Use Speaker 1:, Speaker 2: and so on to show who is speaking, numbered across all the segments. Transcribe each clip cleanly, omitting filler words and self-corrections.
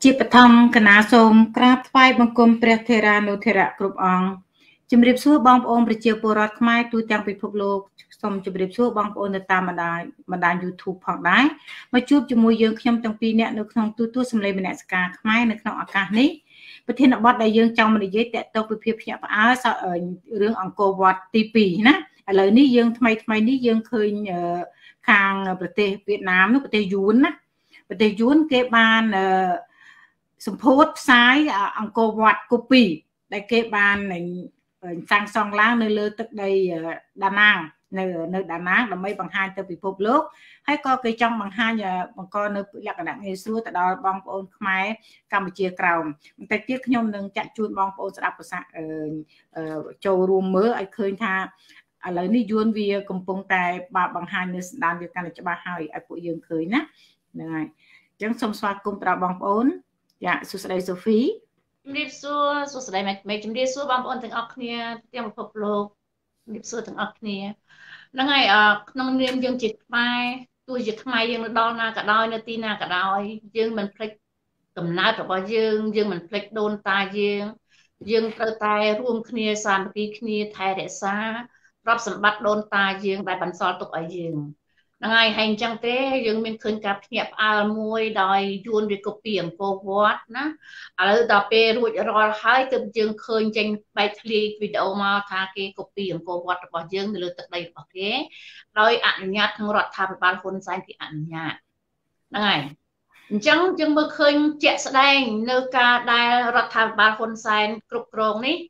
Speaker 1: ជាបឋមគណៈសូមក្រាបថ្វាយបង្គំព្រះថេរានុថេរៈគ្រប់អង្គជំរាបសួរបងប្អូនប្រជាពលរដ្ឋខ្មែរទូទាំងពិភពលោកសូមជម្រាបសួរបងប្អូននៅតាមបណ្ដាញ YouTube ផងដែរមកជួបជាមួយយើងខ្ញុំទាំងពីរនាក់នៅក្នុងទូទួលសម្លេងមនសិការខ្មែរនៅក្នុងឱកាសនេះប្រធានបទដែលយើងចង់និយាយតាក់ទងពីភាពភ្ញាក់ផ្អើលរឿងអង្គរវត្តទី2ណាឥឡូវនេះយើងថ្មីនេះយើងឃើញខាងប្រទេសវៀតណាមនោះប្រទេសយួនណាប្រទេសយួនគេបានសម្ពោធផ្សាយអង្គរវត្តកូពីដែលគេបានសាងសង់ឡើងនៅលើទឹកដីដាណាងនៅដាណាងដើម្បីបង្ហាញទៅពិភពលោកហើយក៏គេចង់បង្ហាញបង្កនៅលក្ខណៈងាយស្រួលទៅដល់បងប្អូនខ្មែរកម្ពុជាក្រោមបន្តិចទៀតខ្ញុំនឹងចាក់ជូនបងប្អូនស្ដាប់ភាសាចូលរួមមើលឲ្យឃើញថាឥឡូវនេះយួនវាកំពុងតែបង្ហាញនៅស្ដានវាកាន់តែច្បាស់ហើយឲ្យពួកយើងឃើញណាហ្នឹងហើយអញ្ចឹងសូមស្វាគមន៍ទៅដល់បងប្អូនចាសួស្ដីសូហ្វី
Speaker 2: ជំរាបសួរសួស្ដីមេជំរាបសួរបងប្អូនទាំងអស់គ្នាទាំងពិភពលោកជំរាបសួរទាំងអស់គ្នាហ្នឹងហើយក្នុងនាមយើងជាខ្មែរទោះជាខ្មែរយើងនៅដល់ណាក៏ដោយនៅទីណាក៏ដោយយើងមិនភ្លេចកំណើតរបស់យើងមិនភ្លេចដូនតាយើងត្រូវតែរួមគ្នាសាមគ្គីគ្នាថែរក្សាទ្រព្យសម្បត្តិដូនតាយើងដែលបន្សល់ទុកឲ្យយើងហ្នឹងហើយអញ្ចឹងទេយើងមានឃើញការភ្ញាក់ផ្អើលមួយដោយយួនវាកូពីអង្គរវត្តណាឥឡូវដល់ពេលរួចរាល់ហើយទើបយើងឃើញចេញបែកធ្លាយវីដេអូមកថាគេកូពីអង្គរវត្តរបស់យើងនៅលើទឹកដីរបស់គេដោយអនុញ្ញាតខាងរដ្ឋាភិបាលហ៊ុនសែនគេអនុញ្ញាតហ្នឹងហើយអញ្ចឹងយើងមើលឃើញជាក់ស្ដែងនៅការដែលរដ្ឋាភិបាលហ៊ុនសែនគ្រប់គ្រងនេះ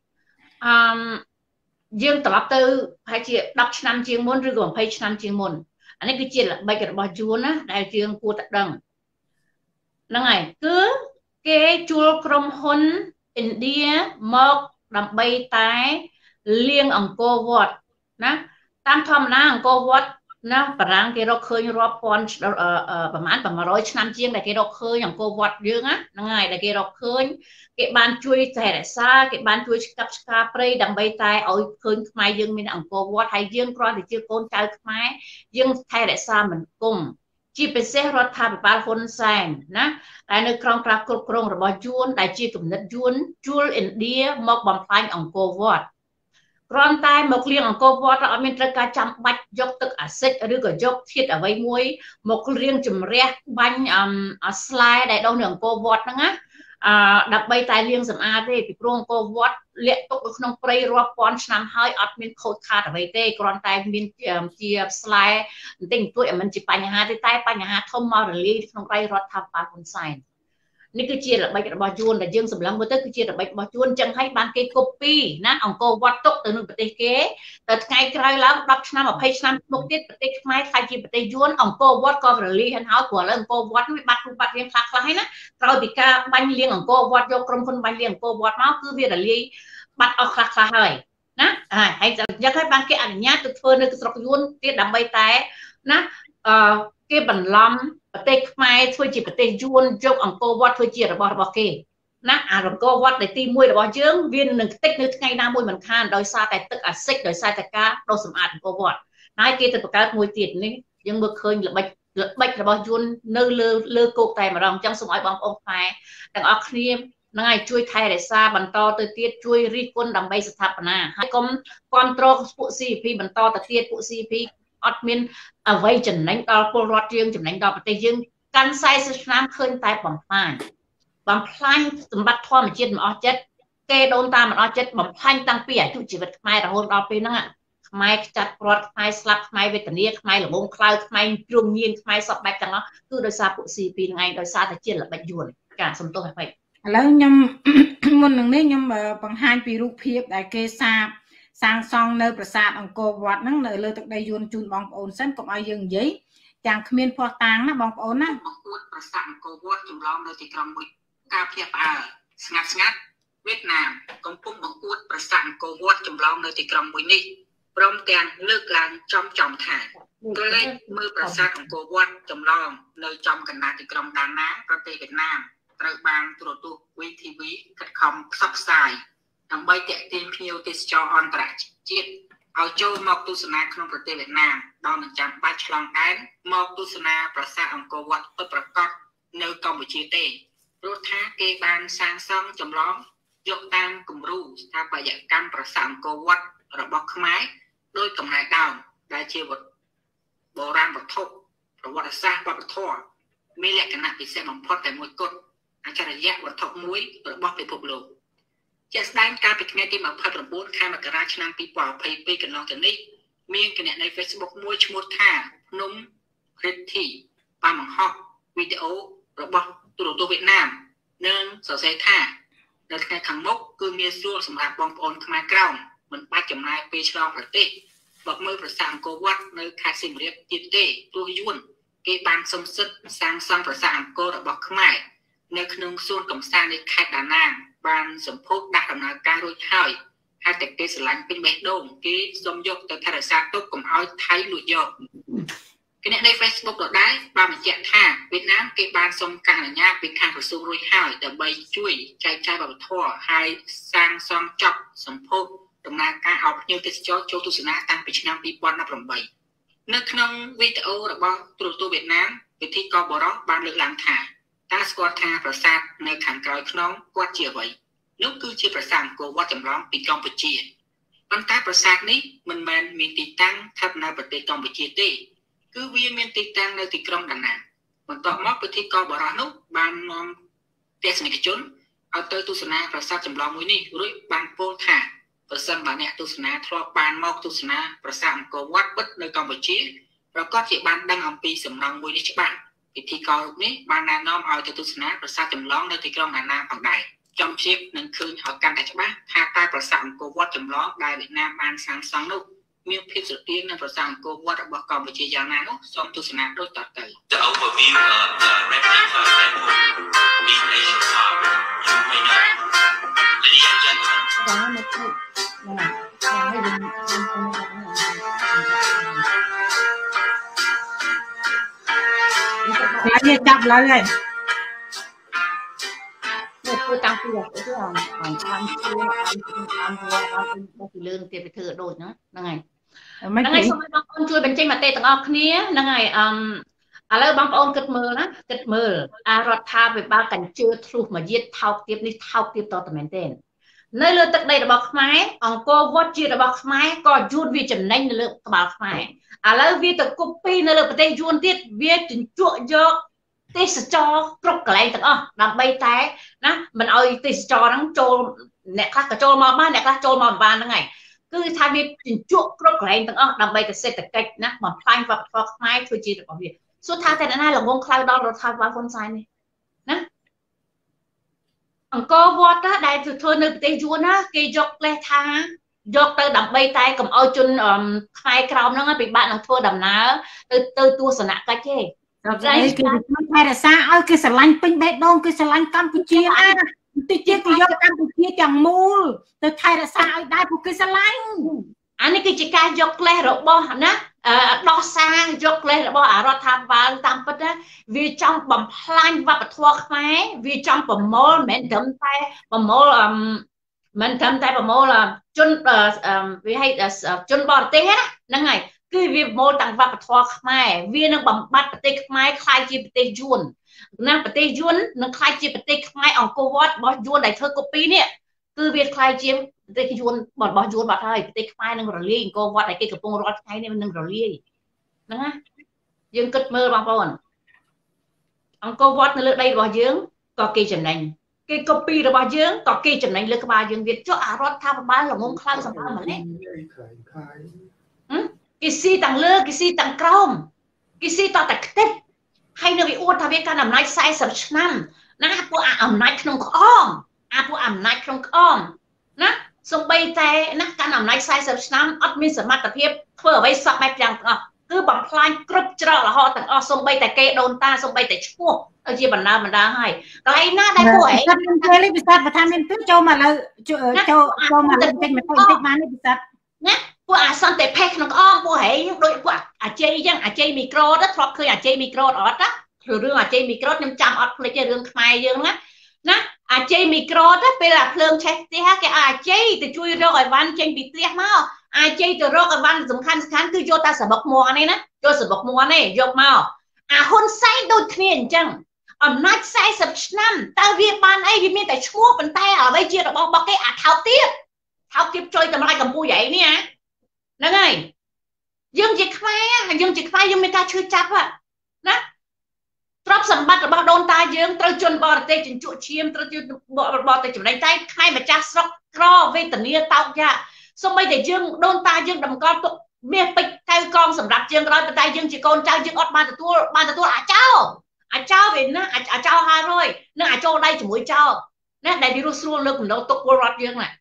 Speaker 2: យើងត្រឡប់ទៅប្រហែលជា10ឆ្នាំជាងមុនឬក៏20ឆ្នាំជាងមុនអានេះគឺជាល្បិចរបស់យួនណាដែលយើងគួរតែដឹងហ្នឹងហើយគឺគេជួលក្រុមហ៊ុនឥណ្ឌាមកដើម្បីតែលៀងអង្គរវត្តណាតាមធម្មតាអង្គរវត្តណាបារាំងគេរកឃើញរាប់ពាន់ប្រហែល100ឆ្នាំជាងដែលគេរកឃើញអង្គរវត្តយើងហ្នឹងហើយដែលគេរកឃើញគេបានជួយថែរក្សាគេបានជួយស្កាប់ឆ្ការព្រៃដើម្បីតែឲ្យឃើញខ្មែរយើងមានអង្គរវត្តហើយយើងគ្រាន់តែជាកូនចៅខ្មែរយើងថែរក្សាមិនគុំជាពិសេសរដ្ឋាភិបាលហ៊ុនសែនណាដែលនៅក្នុងការគ្រប់គ្រងរបស់យួនដែលជាគំនិតយួនជួលឥណ្ឌាមកបំផ្លាញអង្គរវត្តគ្រាន់តែមកលៀងអង្គរវត្តអត់មានត្រូវការចាំបាច់យកទឹកអាស៊ីតឬក៏យកធាតុអ្វីមួយមកលៀងជំរះបាញ់ស្លែដែលដុះនៅអង្គរវត្តហ្នឹងណាដើម្បីតែលៀងសម្អាតទេពីព្រោះអង្គរវត្តលាក់ទុកនៅក្នុងព្រៃរាប់ពាន់ឆ្នាំហើយអត់មានខូចខាតអ្វីទេគ្រាន់តែមានជាស្លែបន្តិចបន្តួចមិនជាបញ្ហាទេតែបញ្ហាធំមករលាយក្នុងដៃរដ្ឋាភិបាលហ៊ុនសែននេះគឺជាល្បិចរបស់យួនដែលយើងសម្លឹងមើលទៅគឺជាល្បិចរបស់យួនចឹងហើយបានគេកូពីណាអង្គរវត្តទុកទៅនឹងប្រទេសគេតែថ្ងៃក្រោយឡើង10ឆ្នាំ20ឆ្នាំមុខទៀតប្រទេសខ្មែរខ្លាចជាប្រទេសយួនអង្គរវត្តក៏រលាយហើយព្រោះឥឡូវអង្គរវត្តវាបាត់រូបបាត់រាងខ្លះហើយណាក្រោយពីការបាញ់លៀងអង្គរវត្តយកក្រុមហ៊ុនបាញ់លៀងអង្គរវត្តមកគឺវារលាយបាត់អស់ខ្លះហើយណាហើយចឹងហើយបានគេអនុញ្ញាតទៅធ្វើនៅស្រុកយួនទៀតដើម្បីតែណាគេបន្លំប្រទេសខ្មែរធ្វើជាប្រទេសយួនយកអង្គរវត្តធ្វើជារបស់គេណាអង្គរវត្តដែលទី1របស់យើងវានឹងខ្ទេចនៅថ្ងៃណាមួយមិនខានដោយសារតែទឹកអាស៊ីតដោយសារតែការដុសសម្អាតអង្គរវត្តហើយគេទៅបង្កើតមួយទៀតនេះយើងមើលឃើញល្បិចរបស់យួននៅលើគោកតែម្ដងអញ្ចឹងសូមឲ្យបងប្អូនខ្មែរទាំងអស់គ្នានឹងឲ្យជួយថែរក្សាបន្តទៅទៀតជួយរិះគន់ដើម្បីស្ថាបនាហើយកុំគ្រប់គ្រងពួក CP បន្តទៅទៀតពួក CP អត់មានអ្វីចំណេញដល់ពលរដ្ឋយើងចំណេញដល់ប្រទេសយើងកាន់40ឆ្នាំឃើញតែបំផ្លាញសម្បត្តិធម្មជាតិមិនអស់ចិត្តគេដូនតាមិនអស់ចិត្តបំផ្លាញតាំងពីអាយុជីវិតខ្មែររហូតដល់ពេលហ្នឹងខ្មែរខ្ចាត់ព្រាត់ខ្មែរស្លាប់ខ្មែរវេទនាខ្មែរល្ងងខ្លៅខ្មែរជ្រុំញៀនខ្មែរសពបែបទាំងអស់គឺដោយសារពួក CP ហ្នឹងឯងដោយសារតែជាល្បិចយួនការសំទោសឲ្យ
Speaker 1: ឥឡូវខ្ញុំមុននឹងនេះខ្ញុំបង្ហាញពីរូបភាពដែលគេសាងសង់នៅប្រាសាទអង្គរវត្តហ្នឹងនៅលើទឹកដីយួនជូនបងប្អូនសិនកុំឲ្យយើងនិយាយទាំងគ្មានភ័ស្តុតាងណាបងប្អូនណា
Speaker 3: បង្អួតប្រាសាទអង្គរវត្តចម្លងនៅទីក្រុងមួយការភ្ញាក់ផ្អើលស្ងាត់វៀតណាមកំពុងបង្អួតប្រាសាទអង្គរវត្តចម្លងនៅទីក្រុងមួយនេះព្រមទាំងលើកឡើងចំថាក៏លេចមើលប្រាសាទអង្គរវត្តចម្លងនៅចំកណ្ដាលទីក្រុងដាណាងប្រទេសវៀតណាមត្រូវបានទូរទស្សន៍ VTV ខិតខំផ្សព្វផ្សាយដើម្បីទាក់ទាញភ្ញៀវទេសចរអន្តរជាតិឲ្យចូលមកទស្សនាក្នុងប្រទេសវៀតណាមដោយមិនចាំបាច់ឆ្លងដែនមកទស្សនាប្រាសាទអង្គរវត្តពិតប្រាកដនៅកម្ពុជាទេព្រោះថាគេបានសាងសង់ចម្លងយកតាមគំរូស្ថាបត្យកម្មប្រាសាទអង្គរវត្តរបស់ខ្មែរដោយកំណែដើមដែលជាវត្ថុបុរាណវត្ថុប្រវត្តិសាស្ត្រវប្បធម៌មានលក្ខណៈពិសេសបំផុតតែមួយគត់អច្ឆរិយៈវត្ថុមួយរបស់ពិភពលោកជាក់ស្ដែងកាលពីថ្ងៃទី29ខែមករាឆ្នាំ2022កន្លងទៅនេះមានគណនី Facebook មួយឈ្មោះថាភ្នំរិទ្ធីបានបង្ហោះវីដេអូរបស់ទូរទស្សន៍វៀតណាមនិងសរសេរថានៅថ្ងៃខាងមុខគឺមានស្រួលសម្រាប់បងប្អូនខ្មែរក្រោមមិនបាច់ចំណាយពេលឆ្លងប្រទេសមកមើលប្រាសាទអង្គរវត្តនៅខេត្តសៀមរាបទៀតទេទោះយួនគេបានសុំសិទ្ធិសាងសង់ប្រាសាទអង្គររបស់ខ្មែរនៅក្នុងសួនកំសាន្តនៃខេត្តដាណាងបានសម្ពោធដាក់ដំណើរការរួចហើយហើយតែគេស្រឡាញ់ពេញបេះដូងគេសុំយកទៅថែរក្សាទុកកុំឲ្យថៃលួចយកគណនី Facebook ដដែលបានបញ្ជាក់ថាវៀតណាមគេបានសុំការអនុញ្ញាតពីខាងក្រសួងរួចហើយដើម្បីជួយចែកចាយវប្បធម៌ហើយសាងសង់ចប់សម្ពោធដំណើរការឲ្យភ្ញៀវទេសចរចូលទស្សនាតាំងពីឆ្នាំ2018នៅក្នុងវីដេអូរបស់ទូរទស្សន៍វៀតណាមពិធីករបរោះបានលើកឡើងថាតើស្គាល់ថាប្រាសាទនៅខាងក្រោយខ្នងគាត់ជាអ្វីនោះគឺជាប្រាសាទអង្គរវត្តចម្លងពីកម្ពុជាប៉ុន្តែប្រាសាទនេះមិនមែនមានទីតាំងស្ថិតនៅប្រទេសកម្ពុជាទេគឺវាមានទីតាំងនៅទីក្រុងដាណាងបន្ទាប់មកពិធីករបរោះនោះបាននាំទស្សនិកជនឲ្យទៅទស្សនាប្រាសាទចម្លងមួយនេះរួចបានពោលថាប្រសិនបើអ្នកទស្សនាធ្លាប់បានមកទស្សនាប្រាសាទអង្គរវត្តពិតនៅកម្ពុជាប្រកាសជាបានដឹងអំពីសំណង់មួយនេះច្បាស់ពិធីកររូបនេះបានណែនាំឲ្យទៅទស្សនាប្រាសាទចម្លងនៅទីក្រុងដាណាងផងដែរចំជៀបនឹងឃើញឲ្យកាន់តែច្បាស់ថាតើប្រាសាទអង្គរវត្តចម្លងដែលវៀតណាមបានសាងសង់នោះមានភាពស្រដៀងនឹងប្រាសាទអង្គរវត្តរបស់កម្ពុជាយ៉ាងណានោះសូមទស្សនាដូចតទៅ The overview of the replica temple in Asia Park you may know ladies and gentlemen
Speaker 2: ដល់មកទៅណាហើយយើង
Speaker 1: គេចាប់ឡើយហើយ
Speaker 2: ធ្វើតាំងពីទៅអាខាងជួនអាពីលើនឹងទៀតទៅធ្វើដូចហ្នឹងហើយហ្នឹងហើយសូមឲ្យបងប្អូនជួយបញ្ចេញមតិទាំងអស់គ្នាហ្នឹងហើយឥឡូវបងប្អូនគិតមើលណាគិតមើលអារដ្ឋាភិបាលកញ្ជើធ្លុះមួយទៀតថោកទៀតនេះថោកទៀតតតែមែនទេនៅលើទឹកដីរបស់ខ្មែរអង្គរវត្តជារបស់ខ្មែរក៏យួនវាចំណេញនៅលើក្បាលខ្មែរឥឡូវវាទៅគប់ពីនៅលើប្រទេសយួនទៀតវាជញ្ជក់យកទេសចរគ្រប់កន្លែងទាំងអស់ដើម្បីតែណាមិនឲ្យទេសចរហ្នឹងចូលអ្នកខ្លះក៏ចូលមកបានអ្នកខ្លះចូលមកមិនបានហ្នឹងហើយគឺថាវាជញ្ជក់គ្រប់កន្លែងទាំងអស់ដើម្បីតែសេដ្ឋកិច្ចណាបំផ្លាញវប្បធម៌ខ្មែរធ្វើជារបស់វាសួរថាតែណាល្ងងខ្លៅដល់រដ្ឋាភិបាលហ៊ុនសែននេះណាអង្គរវត្តដែលធ្វើនៅប្រទេសយួនណាគេយកលេសថាយកទៅដើម្បីតែកុំឲ្យជនខ្មែរក្រោមហ្នឹងពិបាកនឹងធ្វើដំណើរទៅទស្សនកិច្ចទេ
Speaker 1: តែគេមិនថែរក្សាឲ្យគេស្រឡាញ់ពេញបេះដូងគេស្រឡាញ់កម្ពុជាណាតិចទៀតគេយកកម្ពុជាទាំងមូលទៅថែរក្សាឲ្យដែរពួកគេស្រឡាញ់
Speaker 2: អានេះគឺជាការយកលេសរបស់ណាដោះសាងយកលេសរបស់រដ្ឋាភិបាលតាមពិតណាវាចង់បំផ្លាញវប្បធម៌ខ្មែរវាចង់ប្រមូលមិនត្រឹមតែប្រមូលមិនត្រឹមតែប្រមូលជនវាហៅជនបរទេសណាហ្នឹងហើយគឺវាប្រមូលទាំងវប្បធម៌ខ្មែរវានឹងបំបត្តិប្រទេសខ្មែរខ្លាយជាប្រទេសយួនណាប្រទេសយួននឹងខ្លាយជាប្រទេសខ្មែរអង្គរវត្តរបស់យួនដែលធ្វើកូពីនេះគឺវាខ្លាយជាប្រទេសយួនរបស់យួនបាត់ហើយប្រទេសខ្មែរនឹងរលាយអង្គរវត្តដែលគេកំពុងរាល់ថ្ងៃនេះនឹងរលាយហ្នឹងណាយើងគិតមើលបងប្អូនអង្គរវត្តនៅលើដីរបស់យើងក៏គេចំណេញគេកូពីរបស់យើងក៏គេចំណេញលើក្បាលយើងទៀតចុះអារដ្ឋាភិបាលល្ងងខ្លាំងសម្រាប់ម្លេះគេស៊ីទាំងលើគេស៊ីទាំងក្រោមគេស៊ីតតែខ្ទេចហើយនៅវាអួតថាវាកាន់អំណាច40ឆ្នាំណាពួកអំណាចក្នុងក្អមពួកអំណាចក្នុងក្អមណាសូម្បីតែណាកាន់អំណាច40ឆ្នាំអត់មានសមត្ថភាពធ្វើអ្វីសោះបែបយ៉ាងទាំងអស់គឺបំផ្លាញគ្រប់ច្រករហូតទាំងអស់សូម្បីតែគេដូនតាសូម្បីតែឈ្មោះទៅជាបណ្ដាហើយកន្លែងណាដែលពួកឯង
Speaker 1: គេលេពិសាប្រធានមានចូលមកលើចូលមកលើតិចមកតិចបាននេះពិសា
Speaker 2: ណាពួកអាសន្តិភេទក្នុងក្អមពួកហែងដូចពួកអាជ័យអញ្ចឹងអាជ័យមីក្រូទៅធ្លាប់ឃើញអាជ័យមីក្រូអត់ណារឿងអាជ័យមីក្រូខ្ញុំចាំអត់ភ្លេចទេរឿងខ្មែរយើងណាអាជ័យមីក្រូទៅពេលអាភ្លើងឆេះផ្ទះគេអាជ័យទៅជួយរកអីវ៉ាន់ចេញពីផ្ទះមកអាជ័យទៅរកអីវ៉ាន់សំខាន់គឺយកតែសបុកមួននេះណាយកសបុកមួននេះយកមកអាហ៊ុនសែនដូចគ្នាអញ្ចឹងអំណាច40ឆ្នាំតើវាបានអីវាមានតែឈ្មោះប៉ុន្តែអ្វីជារបស់គេអាថោកទៀតជួយតម្លៃកម្ពុជាឯនេះហ្នឹងហើយយើងជាខ្មែរយើងមានការឈឺចាប់ណាទ្រព្យសម្បត្តិរបស់ដូនតាយើងត្រូវជនបរទេសជញ្ជក់ឈាមត្រូវជនបរទេសចំណេញតែខ្មែរម្ចាស់ស្រុកក្រវេទនាតោកយ៉ាសូម្បីតែយើងដូនតាយើងតម្កល់ទុកមាសពេជ្រកៅកងសម្រាប់យើងក្រោយប៉ុន្តែយើងជាកូនចៅយើងអត់បានទទួលអាចោវិញណាអាចោ500និងអាចោដៃជាមួយចោណាដែលវារស់ស្រួលលើកកម្ដៅទុកពលរដ្ឋយើងណា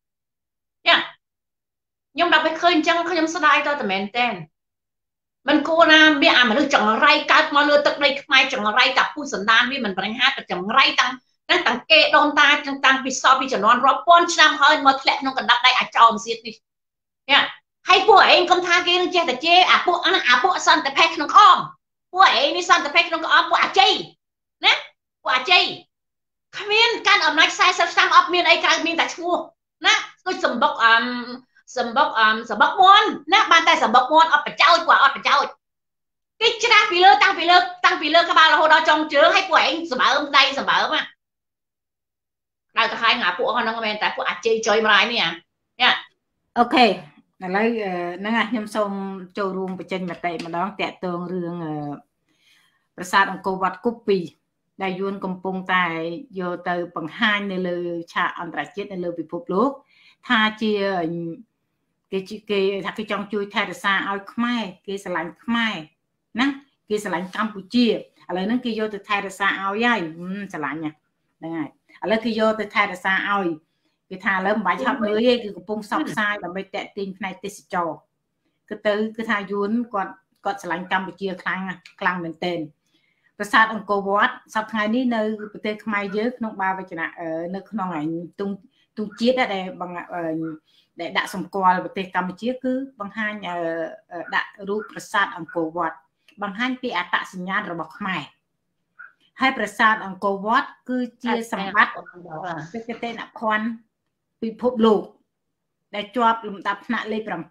Speaker 2: ខ្ញុំដល់ពេលឃើញអញ្ចឹងខ្ញុំស្ដាយទៅតែមែនតើមិនគួរណាមានអាមនុស្សចង្រៃកើតមកលើទឹកដីខ្មែរចង្រៃតាពុះសន្តានវាមិនបញ្ហាតែចង្រៃតាំងគេដូនតាតាំងពីសពពីជំនាន់រាប់ពាន់ឆ្នាំហើយមកធ្លាក់ក្នុងកណ្ដាប់ដៃអាចោមសៀតនេះហើយពួកឯងកុំថាគេនឹងចេះតែជេរអាពួកសន្តិភេទក្នុងក្អមពួកឯងនេះសន្តិភេទក្នុងក្អមពួកអាជ័យណាពួកអាជ័យគ្មានកាន់អំណាច40ឆ្នាំអត់មានអីក្រៅមានតែឈ្មោះណាដូចសម្បុកមន់ណាបានតែសម្បុកមន់អត់ប្រចោចពួកអត់ប្រចោចគេច្រាស់ពីលើតាំងពីលើក្បាលរហូតដល់ចុងជើងឲ្យពួកឯងសម្បើមដៃសម្បើមដល់ទៅហើយពួកហ្នឹងមែនតែពួកអាជ័យចុយម្លាយនេះ
Speaker 1: អូខេឥឡូវហ្នឹងខ្ញុំសូមចូលរួមបញ្ចេញមតិម្ដងតាក់ទងរឿងប្រាសាទអង្គរវត្តគប់2ដែលយួនកំពុងតែយកទៅបង្ហាញនៅលើឆាកអន្តរជាតិនៅលើពិភពលោកថាជាគេថាគេចង់ជួយថែរក្សាឲ្យខ្មែរគេស្រឡាញ់ខ្មែរណាគេស្រឡាញ់កម្ពុជាឥឡូវហ្នឹងគេយកទៅថែរក្សាឲ្យហើយស្រឡាញ់ហ្នឹងហើយឥឡូវគេយកទៅថែរក្សាឲ្យគេថាឥឡូវមិនបាច់ហត់លុយទេគឺកំពុងផ្សព្វផ្សាយដើម្បីតាក់ទាញផ្នែកទេសចរគឺថាយួនគាត់ស្រឡាញ់កម្ពុជាខ្លាំងមែនទែនប្រាសាទអង្គរវត្តសប្តាហ៍ថ្ងៃនេះនៅប្រទេសខ្មែរយើងក្នុងបាវចនៈនៅក្នុងទង់ជាតិដែលដាក់សម្គាល់ប្រទេសកម្ពុជាគឺបង្ហាញដាក់រូបប្រាសាទអង្គរវត្តបង្ហាញពីអត្តសញ្ញាណរបស់ខ្មែរហើយប្រាសាទអង្គរវត្តគឺជាសម្បត្តិបេតិកភណ្ឌពិភពលោកដែលជាប់លំដាប់ថ្នាក់លេខ7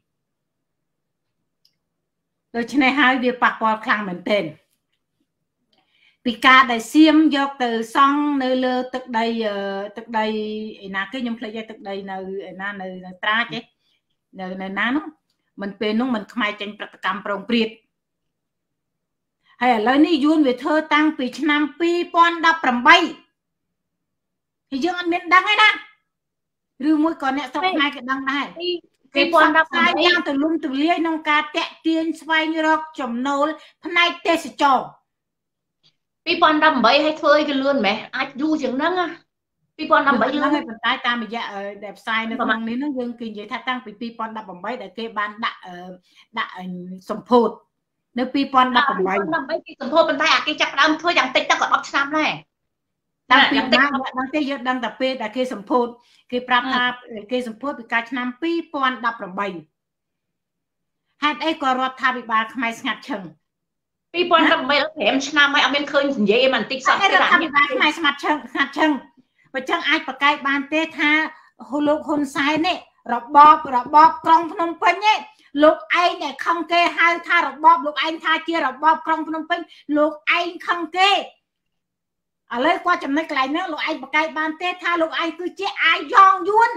Speaker 1: ដូច្នេះហើយវាប៉ះពាល់ខ្លាំងមែនទែនពីការដែលសៀមយកទៅសង់នៅលើទឹកដីឯណាគេខ្ញុំភ្លេចហើយទឹកដីនៅឯណានៅត្រាចឯនៅណានោះមិនពេលនោះមិនខ្មែរចេញប្រតិកម្មប្រងព្រាតហើយឥឡូវនេះយួនវាធ្វើតាំងពីឆ្នាំ2018ហើយយើងអត់មានដឹងទេណាឬមួយក៏អ្នកស្រុកខ្មែរគេដឹងដែរ2018យ៉ាងទូលំទូលាយក្នុងការតាក់ទាញស្វែងរកចំណូលផ្នែកទេសចរ2018ឲ្យធ្វើអីក៏លឿនម៉េះអាចយូរជាងហ្នឹង2018លឿនហើយប៉ុន្តែតាមរយៈដែលផ្សាយនៅក្នុងនេះហ្នឹងយើងគេនិយាយថាតាំងពី2018ដែលគេបានដាក់សម្ពោធនៅ2018គេសម្ពោធប៉ុន្តែអាគេចាប់ផ្ដើមធ្វើយ៉ាងតិចទៅក៏10ឆ្នាំដែរតាំងពីណាដល់ទេយើងដឹងតែពេលដែលគេសម្ពោធគេប្រាប់ថាគេសម្ពោធពីកាលឆ្នាំ2018ហេតុអីក៏រដ្ឋាភិបាលខ្មែរស្ងាត់ឈឹង2018 5ឆ្នាំហើយអត់មានឃើញនិយាយមិនបន្តិចសោះរដ្ឋាភិបាលខ្មែរស្ងាត់ឈឹងបើចឹងអាចប្រកែកបានទេថាលោកហ៊ុនសែននេះរបបក្រុងភ្នំពេញនេះលោកឯងដែលខឹងគេហៅថារបបលោកឯងថាជារបបក្រុងភ្នំពេញលោកឯងខឹងគេឥឡូវគាត់ចំណុចកន្លែងហ្នឹងលោកឯងប្រកែកបានទេថាលោកឯងគឺជាអាយ៉ងយួន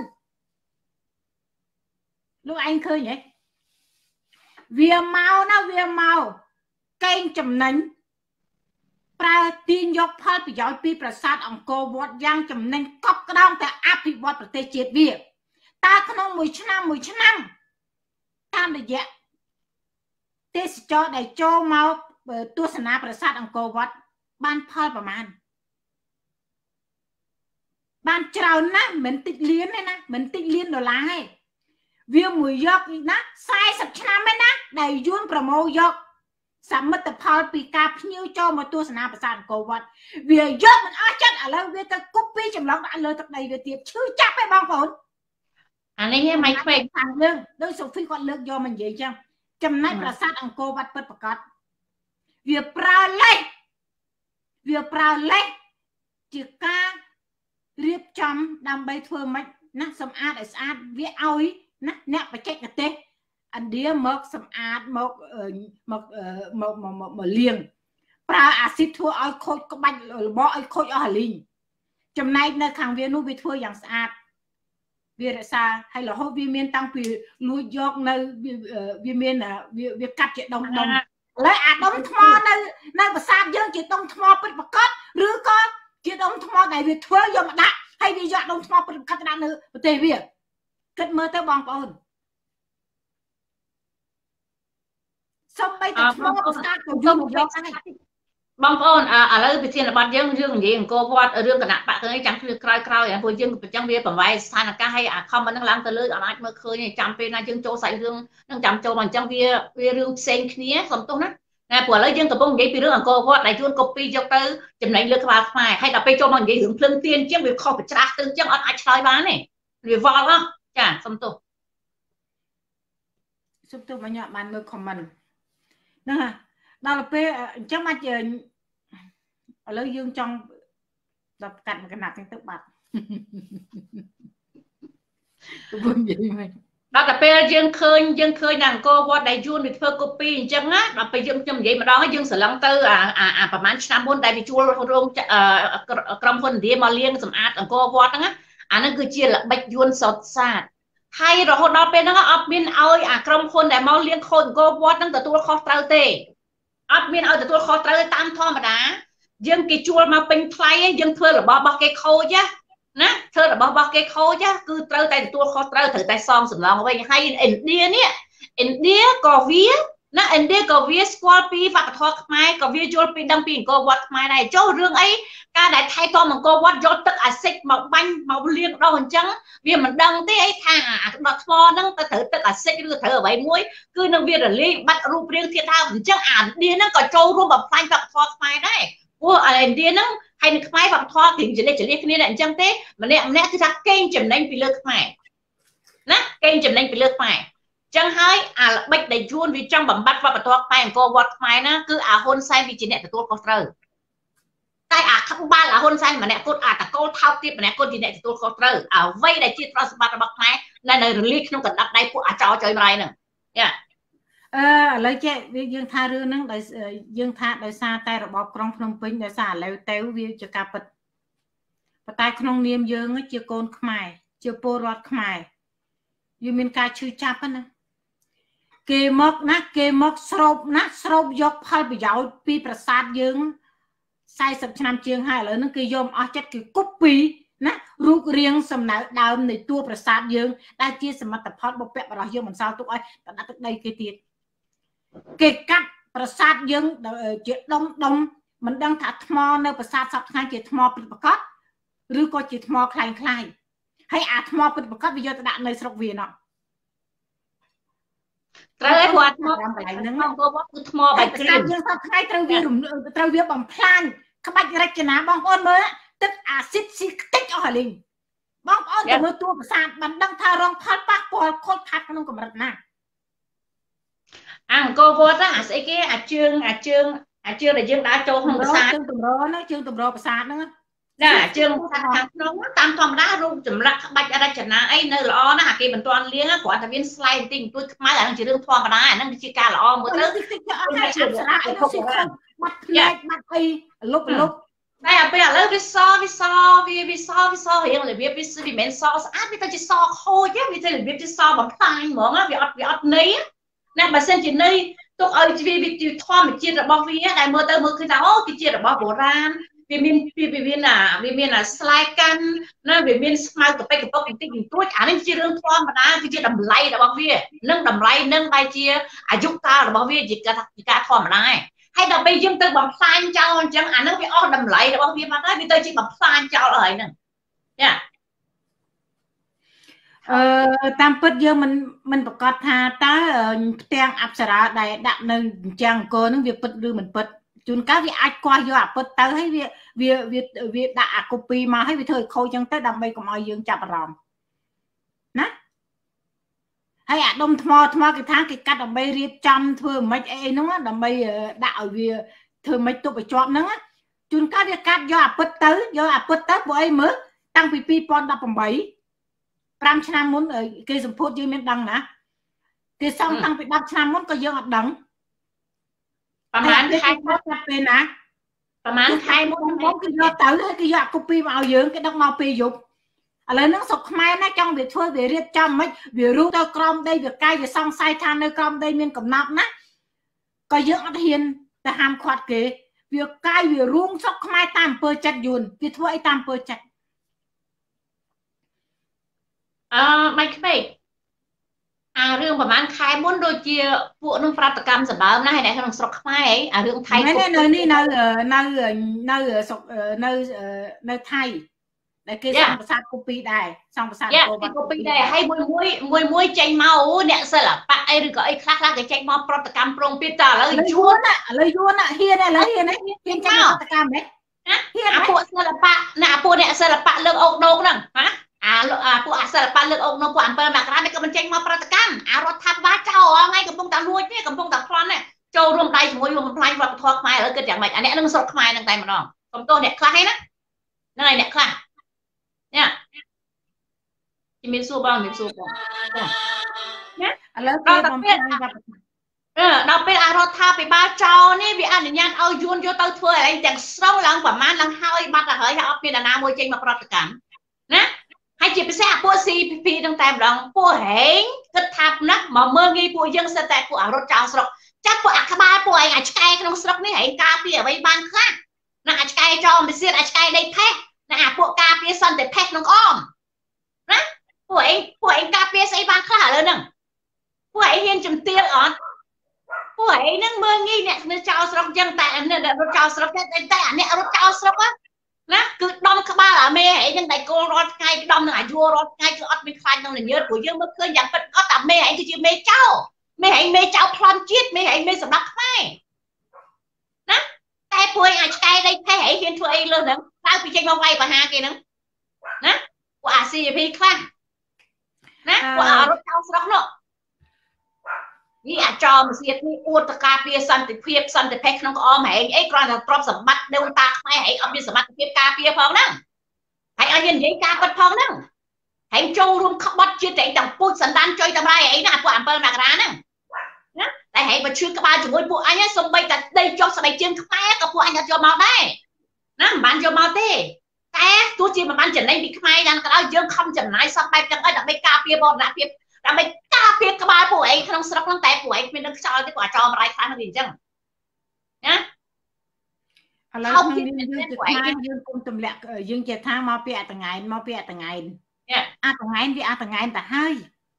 Speaker 1: លោកឯងឃើញហ៎វាមកណាវាមកកេងចំណេញប្រើទាញយកផលប្រយោជន៍ពីប្រាសាទអង្គរវត្តយ៉ាងចំណេញកប់ក្តោងតែអភិវឌ្ឍប្រទេសជាតិវាតើក្នុងមួយឆ្នាំតាមរយៈទេសចរដែលចូលមកទស្សនាប្រាសាទអង្គរវត្តបានផលប្រមាណបានច្រើនណាស់មិនតិចលានទេណាមិនតិចលានដុល្លារទេវាមួយយកណា40ឆ្នាំទេណាដែលយួនប្រមូលយកសមិទ្ធផលពីការភ្ញៀវចូលមកទស្សនាប្រាសាទអង្គរវត្តវាយកមិនអស់ចិត្តឥឡូវវាទៅគប់ពីចម្លងដាក់លើទឹកដីវាទៀតឈឺចាប់ទេបងប្អូនអានេះឯងមិនខ្វែងខាងយើងដោយសូហ្វីគាត់លើកយកមកនិយាយចឹងចំណែកប្រាសាទអង្គរវត្តពិតប្រាកដវាប្រើលេខជាការរៀបចំដើម្បីធ្វើម៉េចណាសម្អាតឲ្យស្អាតវាឲ្យណាអ្នកបច្ចេកទេសឥណ្ឌាមកសម្អាតមកលាងប្រើអាស៊ីតធ្វើឲ្យខូចក្បាច់របស់ឲ្យខូចអស់លីងចំណែកនៅខាងវានោះវាធ្វើយ៉ាងស្អាតវារក្សាហើយរហូតវាមានតាំងពីលួចយកនៅវាមានវាកាត់ជាដុំឥឡូវអាដុំថ្មនៅប្រាសាទយើងជាដុំថ្មពិតប្រាកដឬក៏ជាដុំថ្មដែលវាធ្វើយកមកដាក់ហើយវាយកដុំថ្មពិតប្រាកដដាក់នៅប្រទេសវាគិតមើលទៅបងប្អូនសំបីតែថ្មប្រាសាទក៏យកមកយកដែរ
Speaker 2: បងប្អូនឥឡូវវិធានបទយើងរឿងនិយាយអង្គរវត្តរឿងគណៈបកទៅចាំគឺក្រោយព្រោះយើងប្រចាំវាប្រវាយស្ថានភាពឲ្យអាខំហ្នឹងឡើងទៅលើអាចមើលឃើញចាំពេលណាយើងចូលសាច់រឿងនឹងចាំចូលមកអញ្ចឹងវារឿងផ្សេងគ្នាសំទោសណាព្រោះឥឡូវយើងកំពុងនិយាយពីរឿងអង្គរវត្តដែលជួនកូពីយកទៅចំណេញលើក្បាលខ្មែរហើយដល់ពេលចូលមកនិយាយរឿងភ្លើងទៀនអញ្ចឹងវាខុសប្រច្រាស់ទៅអញ្ចឹងអត់អាចឆ្លើយបានទេវាវល់អស់ចាសំទោស
Speaker 1: មកញ៉ាំបានមើល comment ហ្នឹងដល់ពេលអញ្ចឹងមកឥឡូវយើងចង់ដល់កាត់មួយកណាត់ហ្នឹងទៅបាត់ទៅវិញនិយាយមក
Speaker 2: ដល់តែពេលយើងឃើញនៅអង្គរវត្តដែលយួនវាធ្វើកូពីអញ្ចឹងណាដល់ពេលខ្ញុំនិយាយម្ដងយើងស្រឡឹងទៅអាប្រហែលឆ្នាំមុនដែលវាជួលរោងក្រុមហ៊ុនឥណ្ឌាមកលាងសម្អាតអង្គរវត្តហ្នឹងអាហ្នឹងគឺជាល្បិចយួនសុទ្ធសាធហើយរហូតដល់ពេលហ្នឹងអត់មានឲ្យអាក្រុមហ៊ុនដែលមកលាងខូចអង្គរវត្តហ្នឹងទទួលខុសត្រូវទេអត់មានឲ្យទទួលខុសត្រូវតាមធម្មតាយើងគេជួលមកពេញថ្លៃយើងធ្វើរបស់គេខូចណាធ្វើរបស់គេខូចគឺត្រូវតែទទួលខុសត្រូវត្រូវតែសងសំឡងវិញហើយឥណ្ឌានេះឥណ្ឌាក៏វាណាឥណ្ឌាក៏វាស្គាល់ពីវប្បធម៌ខ្មែរក៏វាយល់ពីដឹងពីអង្គរវត្តខ្មែរដែរចុះរឿងអីការដែលថៃតអង្គរវត្តយកទឹកអាស៊ីតមកបាញ់មកលាងដោះអញ្ចឹងវាមិនដឹងទេអីថាអាដុតថ្មហ្នឹងទៅត្រូវទឹកអាស៊ីតឬត្រូវអ្វីមួយគឺនឹងវារលាយបាត់រូបរាងធាតុដើមអញ្ចឹងអាឥណ្ឌាហ្នឹងក៏ចូលរួមបំផ្លាញវប្បធម៌ខ្មែរដែរព្រោះឥណ្ឌាហ្នឹងហើយនៅខ្មែរវប្បធម៌គេចលេះគ្នាអញ្ចឹងទេម្នាក់គឺថាកេងចំណេញពីលើខ្មែរណាកេងចំណេញពីលើខ្មែរចឹងហើយអាល្បិចដែលយួនវាចង់បំបត្តិវប្បធម៌ខ្មែរអង្គរវត្តខ្មែរណាគឺអាហ៊ុនសែនវាជាអ្នកទទួលខុសត្រូវតែអាក្បាលអាហ៊ុនសែនម្នាក់គាត់អាតកូលថោកទៀតម្នាក់គាត់ជាអ្នកទទួលខុសត្រូវអ្វីដែលជាទ្រព្យសម្បត្តិរបស់ខ្មែរនៅរលាយក្នុងកណ្ដាប់ដៃពួកអាចោចុយម្ដាយហ្នឹងយ៉ា
Speaker 1: ឥឡូវចេះយើងថារឿងហ្នឹងដោយយើងថាដោយសារតែរបបក្រុងភ្នំពេញដោយសារឥឡូវទៅវាជាការពិតប៉ុន្តែក្នុងនាមយើងជាកូនខ្មែរជាពលរដ្ឋខ្មែរយើងមានការឈឺចាប់ណាគេមកស្រូបយកផលប្រយោជន៍ពីប្រាសាទយើង40ឆ្នាំជាងហើយឥឡូវហ្នឹងគេយកអស់ចិត្តគឺគប់ពីណារូបរាងសំណៅដើមនៃតួប្រាសាទយើងដែលជាសមិទ្ធផលបុព្វបុរសយើងមិនសល់ទុកឲ្យបណ្ដាទឹកដីគេទៀតគេកាត់ប្រាសាទយើងជាដុំមិនដឹងថាថ្មនៅប្រាសាទសពថ្ងៃជាថ្មពិតប្រាកដឬក៏ជាថ្មคล้ายហើយអាថ្មពិតប្រាកដវាយកទៅដាក់នៅស្រុកវាណោះ
Speaker 2: ត្រូវឲ្យព្រោះថ្មកន្លែងហ្នឹងអង្គរវត្តគឺថ្មបាយក្រៀម
Speaker 1: យើងសពថ្ងៃត្រូវវាបំផ្លាញក្បាច់រចនាបងប្អូនមើលទឹកអាស៊ីតស៊ីតិចអស់ហើយលីងបងប្អូនទៅមើលតួប្រាសាទមិនដឹងថារងផលប៉ះពាល់ខូចខាតក្នុងកម្រិតណា
Speaker 2: អង្គរវត្តអាស្អីគេអាជើងដែលយើងដើរចូលក្នុងប្រាសាទ
Speaker 1: ជើងតម្រប្រាសាទហ្នឹង
Speaker 2: ណាជើងប្រាសាទខាងក្នុងតាមធម្មតារូបចម្លាក់ក្បាច់រចនាអីនៅល្អណាស់អាគេមិនទាន់លៀងគ្រាន់តែមានស្លែកបន្តិចបន្តួចខ្មៅអាហ្នឹងជារឿងធម្មតាអាហ្នឹងគឺជាការល្អមើលទៅ
Speaker 1: អប្សរាអីនោះស៊ីបាត់ផ្លែកបាត់អីលុប
Speaker 2: តែអាពេលឥឡូវវាសរៀងរបៀបវាមិនសស្អាតវាទៅជាសខូចវាទៅរបៀបជាសបំផ្លាញហ្មងវាអត់ន័យណាបើសិនជាន័យទុកឲ្យវាជាធម្មជាតិរបស់វាដែលមើលឃើញថាអូវាជារបស់បុរាណវាមានស្លែកកាន់ណាវាមានស្មៅកប៉ិកប៉ុកបន្តិចបន្តួចអានេះជារឿងធម្មតាគឺជាតម្លៃរបស់វានិងតម្លៃនឹងបែរជាអាយុកាលរបស់វាជាការធម្មតាហើយដល់ពេលយើងទៅបំផ្លាញចោលអញ្ចឹងអានឹងវាអស់តម្លៃរបស់វាបាត់ហើយវាទៅជាបំផ្លាញចោលហើយហ្នឹងយ៉ា
Speaker 1: តាមពិតយើងមិនប្រកាសថាតើផ្ទាំងអប្សរាដែលដាក់នៅចាំងអង្គរហ្នឹងវាពិតឬមិនពិតជួនកាលវាអាចកោះយកអាពិតទៅហើយវាដាក់អាកូពីមកហើយវាធ្វើឲ្យខូចចឹងទៅដើម្បីកុំឲ្យយើងចាប់អារម្មណ៍ណាហើយអាដុំថ្មគេថាគេកាត់ដើម្បីរៀបចំធ្វើមិនអីហ្នឹងដើម្បីដាក់ឲ្យវាធ្វើមិនទប់ឲ្យជាប់ហ្នឹងជួនកាលវាកាត់យកអាពិតទៅពួកអីមើលតាំងពី2018 5ឆ្នាំមុនគេសម្ពោធយើងមានដឹងណាគេសង់តាំងពី10ឆ្នាំមុនក៏យើងអត់ដឹង
Speaker 2: ប្រហែលខែ
Speaker 1: ចាប់ពេលណា
Speaker 2: ប្រហែលខែមុន
Speaker 1: បងគឺយកទៅហើយគេយកកូពីមកឲ្យយើងគេដឹកមកពេលយប់ឥឡូវហ្នឹងស្រុកខ្មែរណាចង់វាធ្វើវារៀបចំមិនវារូបទៅក្រំដីវាកាយវាសង្ស័យថានៅក្រំដីមានកំណត់ណាក៏យើងអត់ហ៊ានទៅហាមឃាត់គេវាកាយវារួងស្រុកខ្មែរតាមអំពើចិត្តយួនវាធ្វើអីតាមអំពើចិត្ត
Speaker 2: មិនខ្វេករឿងប្រហែលខែមុនដូចជាពួកនឹងប្រតិកម្មសម្បើមណាហើយនៅក្នុងស្រុកខ្មែរអារឿងថៃ
Speaker 1: នៅនេះនៅថៃដែលគេសង់ប្រាសាទកូពីដែរសង់ប្រាសាទ
Speaker 2: កូពីដែរហើយមួយចេញមកអ្នកសិល្បៈអីឬក៏អីខ្លះគេចេញមកប្រតិកម្មប្រងទៀតតឥឡូវយួន
Speaker 1: ហ៊ានហ៊ានចាំប្រតិកម្មហ៎
Speaker 2: ហ៊ានពួកសិល្បៈណាពួកអ្នកសិល្បៈលើកអុកដោកហ្នឹងណាពួកអសិល្បៈលើកអុកនោះពួក7មករានេះក៏មិនចេញមកប្រតិកម្មរដ្ឋាភិបាលចោលថ្ងៃកំពុងតែលួចនេះកំពុងតែប្លន់នេះចូលរួមដៃជាមួយបំផ្លាញវប្បធម៌ខ្មែរឥឡូវគិតយ៉ាងម៉េចអាអ្នកនឹងស្រុកខ្មែរនឹងតែម្ដងកុំទោសអ្នកខ្លះឯណាហ្នឹងហើយអ្នកខ្លះនេះជំរាបសួរបងជំរាបសួរបង
Speaker 1: ណាឥឡូវគេបំផ្លាញវប្បធម៌
Speaker 2: ដល់ពេលរដ្ឋាភិបាលចោលនេះវាអនុញ្ញាតឲ្យយួនយកទៅធ្វើអីទាំងស្រុងឡើងប្រមាណឡើងហើយបាត់ទៅហើយអត់មានណាមួយចេញមកប្រតិកម្មណាហើយជាពិសេសពួក CPP នឹងតែម្ដងពួកហេងគិតថាណាមកមើលងាយពួកយើងសិតតែពួករត់ចោលស្រុកចាប់ពួកអាក្បាលពួកឯងឆ្កែក្នុងស្រុកនេះហេងការពារអ្វីបានខ្លះណាឆ្កែចោលមិនសៀតឆ្កែដេកផេះណាពួកការពារសន្តិភេទក្នុងអមណាពួកឯងការពារស្អីបានខ្លះឥឡូវហ្នឹងពួកឯងហ៊ានជំទាវអត់ពួកឯងហ្នឹងមើលងាយអ្នកនៅចោលស្រុកចឹងតែអ្នករត់ចោលស្រុកតែអ្នករត់ចោលស្រុកណាគឺដំក្បាលអាមេឯងហ្នឹងដៃគោលរាល់ថ្ងៃដំនឹងអាយុរាល់ថ្ងៃគឺអត់មានខ្លាចក្នុងញើតព្រោះយើងមើលឃើញយ៉ាងពិតអត់តែមេឯងគឺជាមេចោលមេឯងមេចោលប្លន់ជាតិមេឯងមេសម្រាប់ខ្មែរណាតែពួកឯងឆ្កែដៃផេះឯងហ៊ានធ្វើអីលើហ្នឹងតើពីចេញមកវាយបហាគេហ្នឹងណាពួកអា CP ខ្លះណាពួករត់ចោលស្រុកនោះនេះអាចោមសៀតនេះអួតតការពារសន្តិភាពសន្តិភេទក្នុងក្អមហែងអីគ្រាន់តែទ្រព្យសម្បត្តិដូនតាខ្មែរហែងអត់មានសមត្ថភាពការពារផងហ្នឹងហើយឲ្យនិយាយការពិតផងហ្នឹងហែងចូលរួមក្បត់ជាតិតែទាំងពូជសន្តានចុយតម្រៃអីណាពួក7មករាហ្នឹងណាតែហែងបើឈឺក្បាលជាមួយពួកអញសំបីតែដីចុះស្បែកជើងខ្មែរក៏ពួកអញអត់យកមកដែរណាមិនបានយកមកទេតែទោះជាមិនបានចំណេញពីខ្មែរយ៉ាងក៏ដោយយើងខំចំណាយសពបែបទាំងអីដើម្បីការពារបរណភាពដើម្បីការពារក្បាលពួកឯងក្នុងស្រុកហ្នឹងតែពួកឯងគ្មាននឹងខ្យល់ទេពួកអាចោមរាយខ្លះហ្នឹងអញ្ចឹងណា
Speaker 1: ឥឡូវខ្ញុំយើងខ្មែរយើងគុំទម្លាក់យើងជាថាមកពីអតងៃមកពីអតងៃអតងៃវាអតងៃទៅហើយ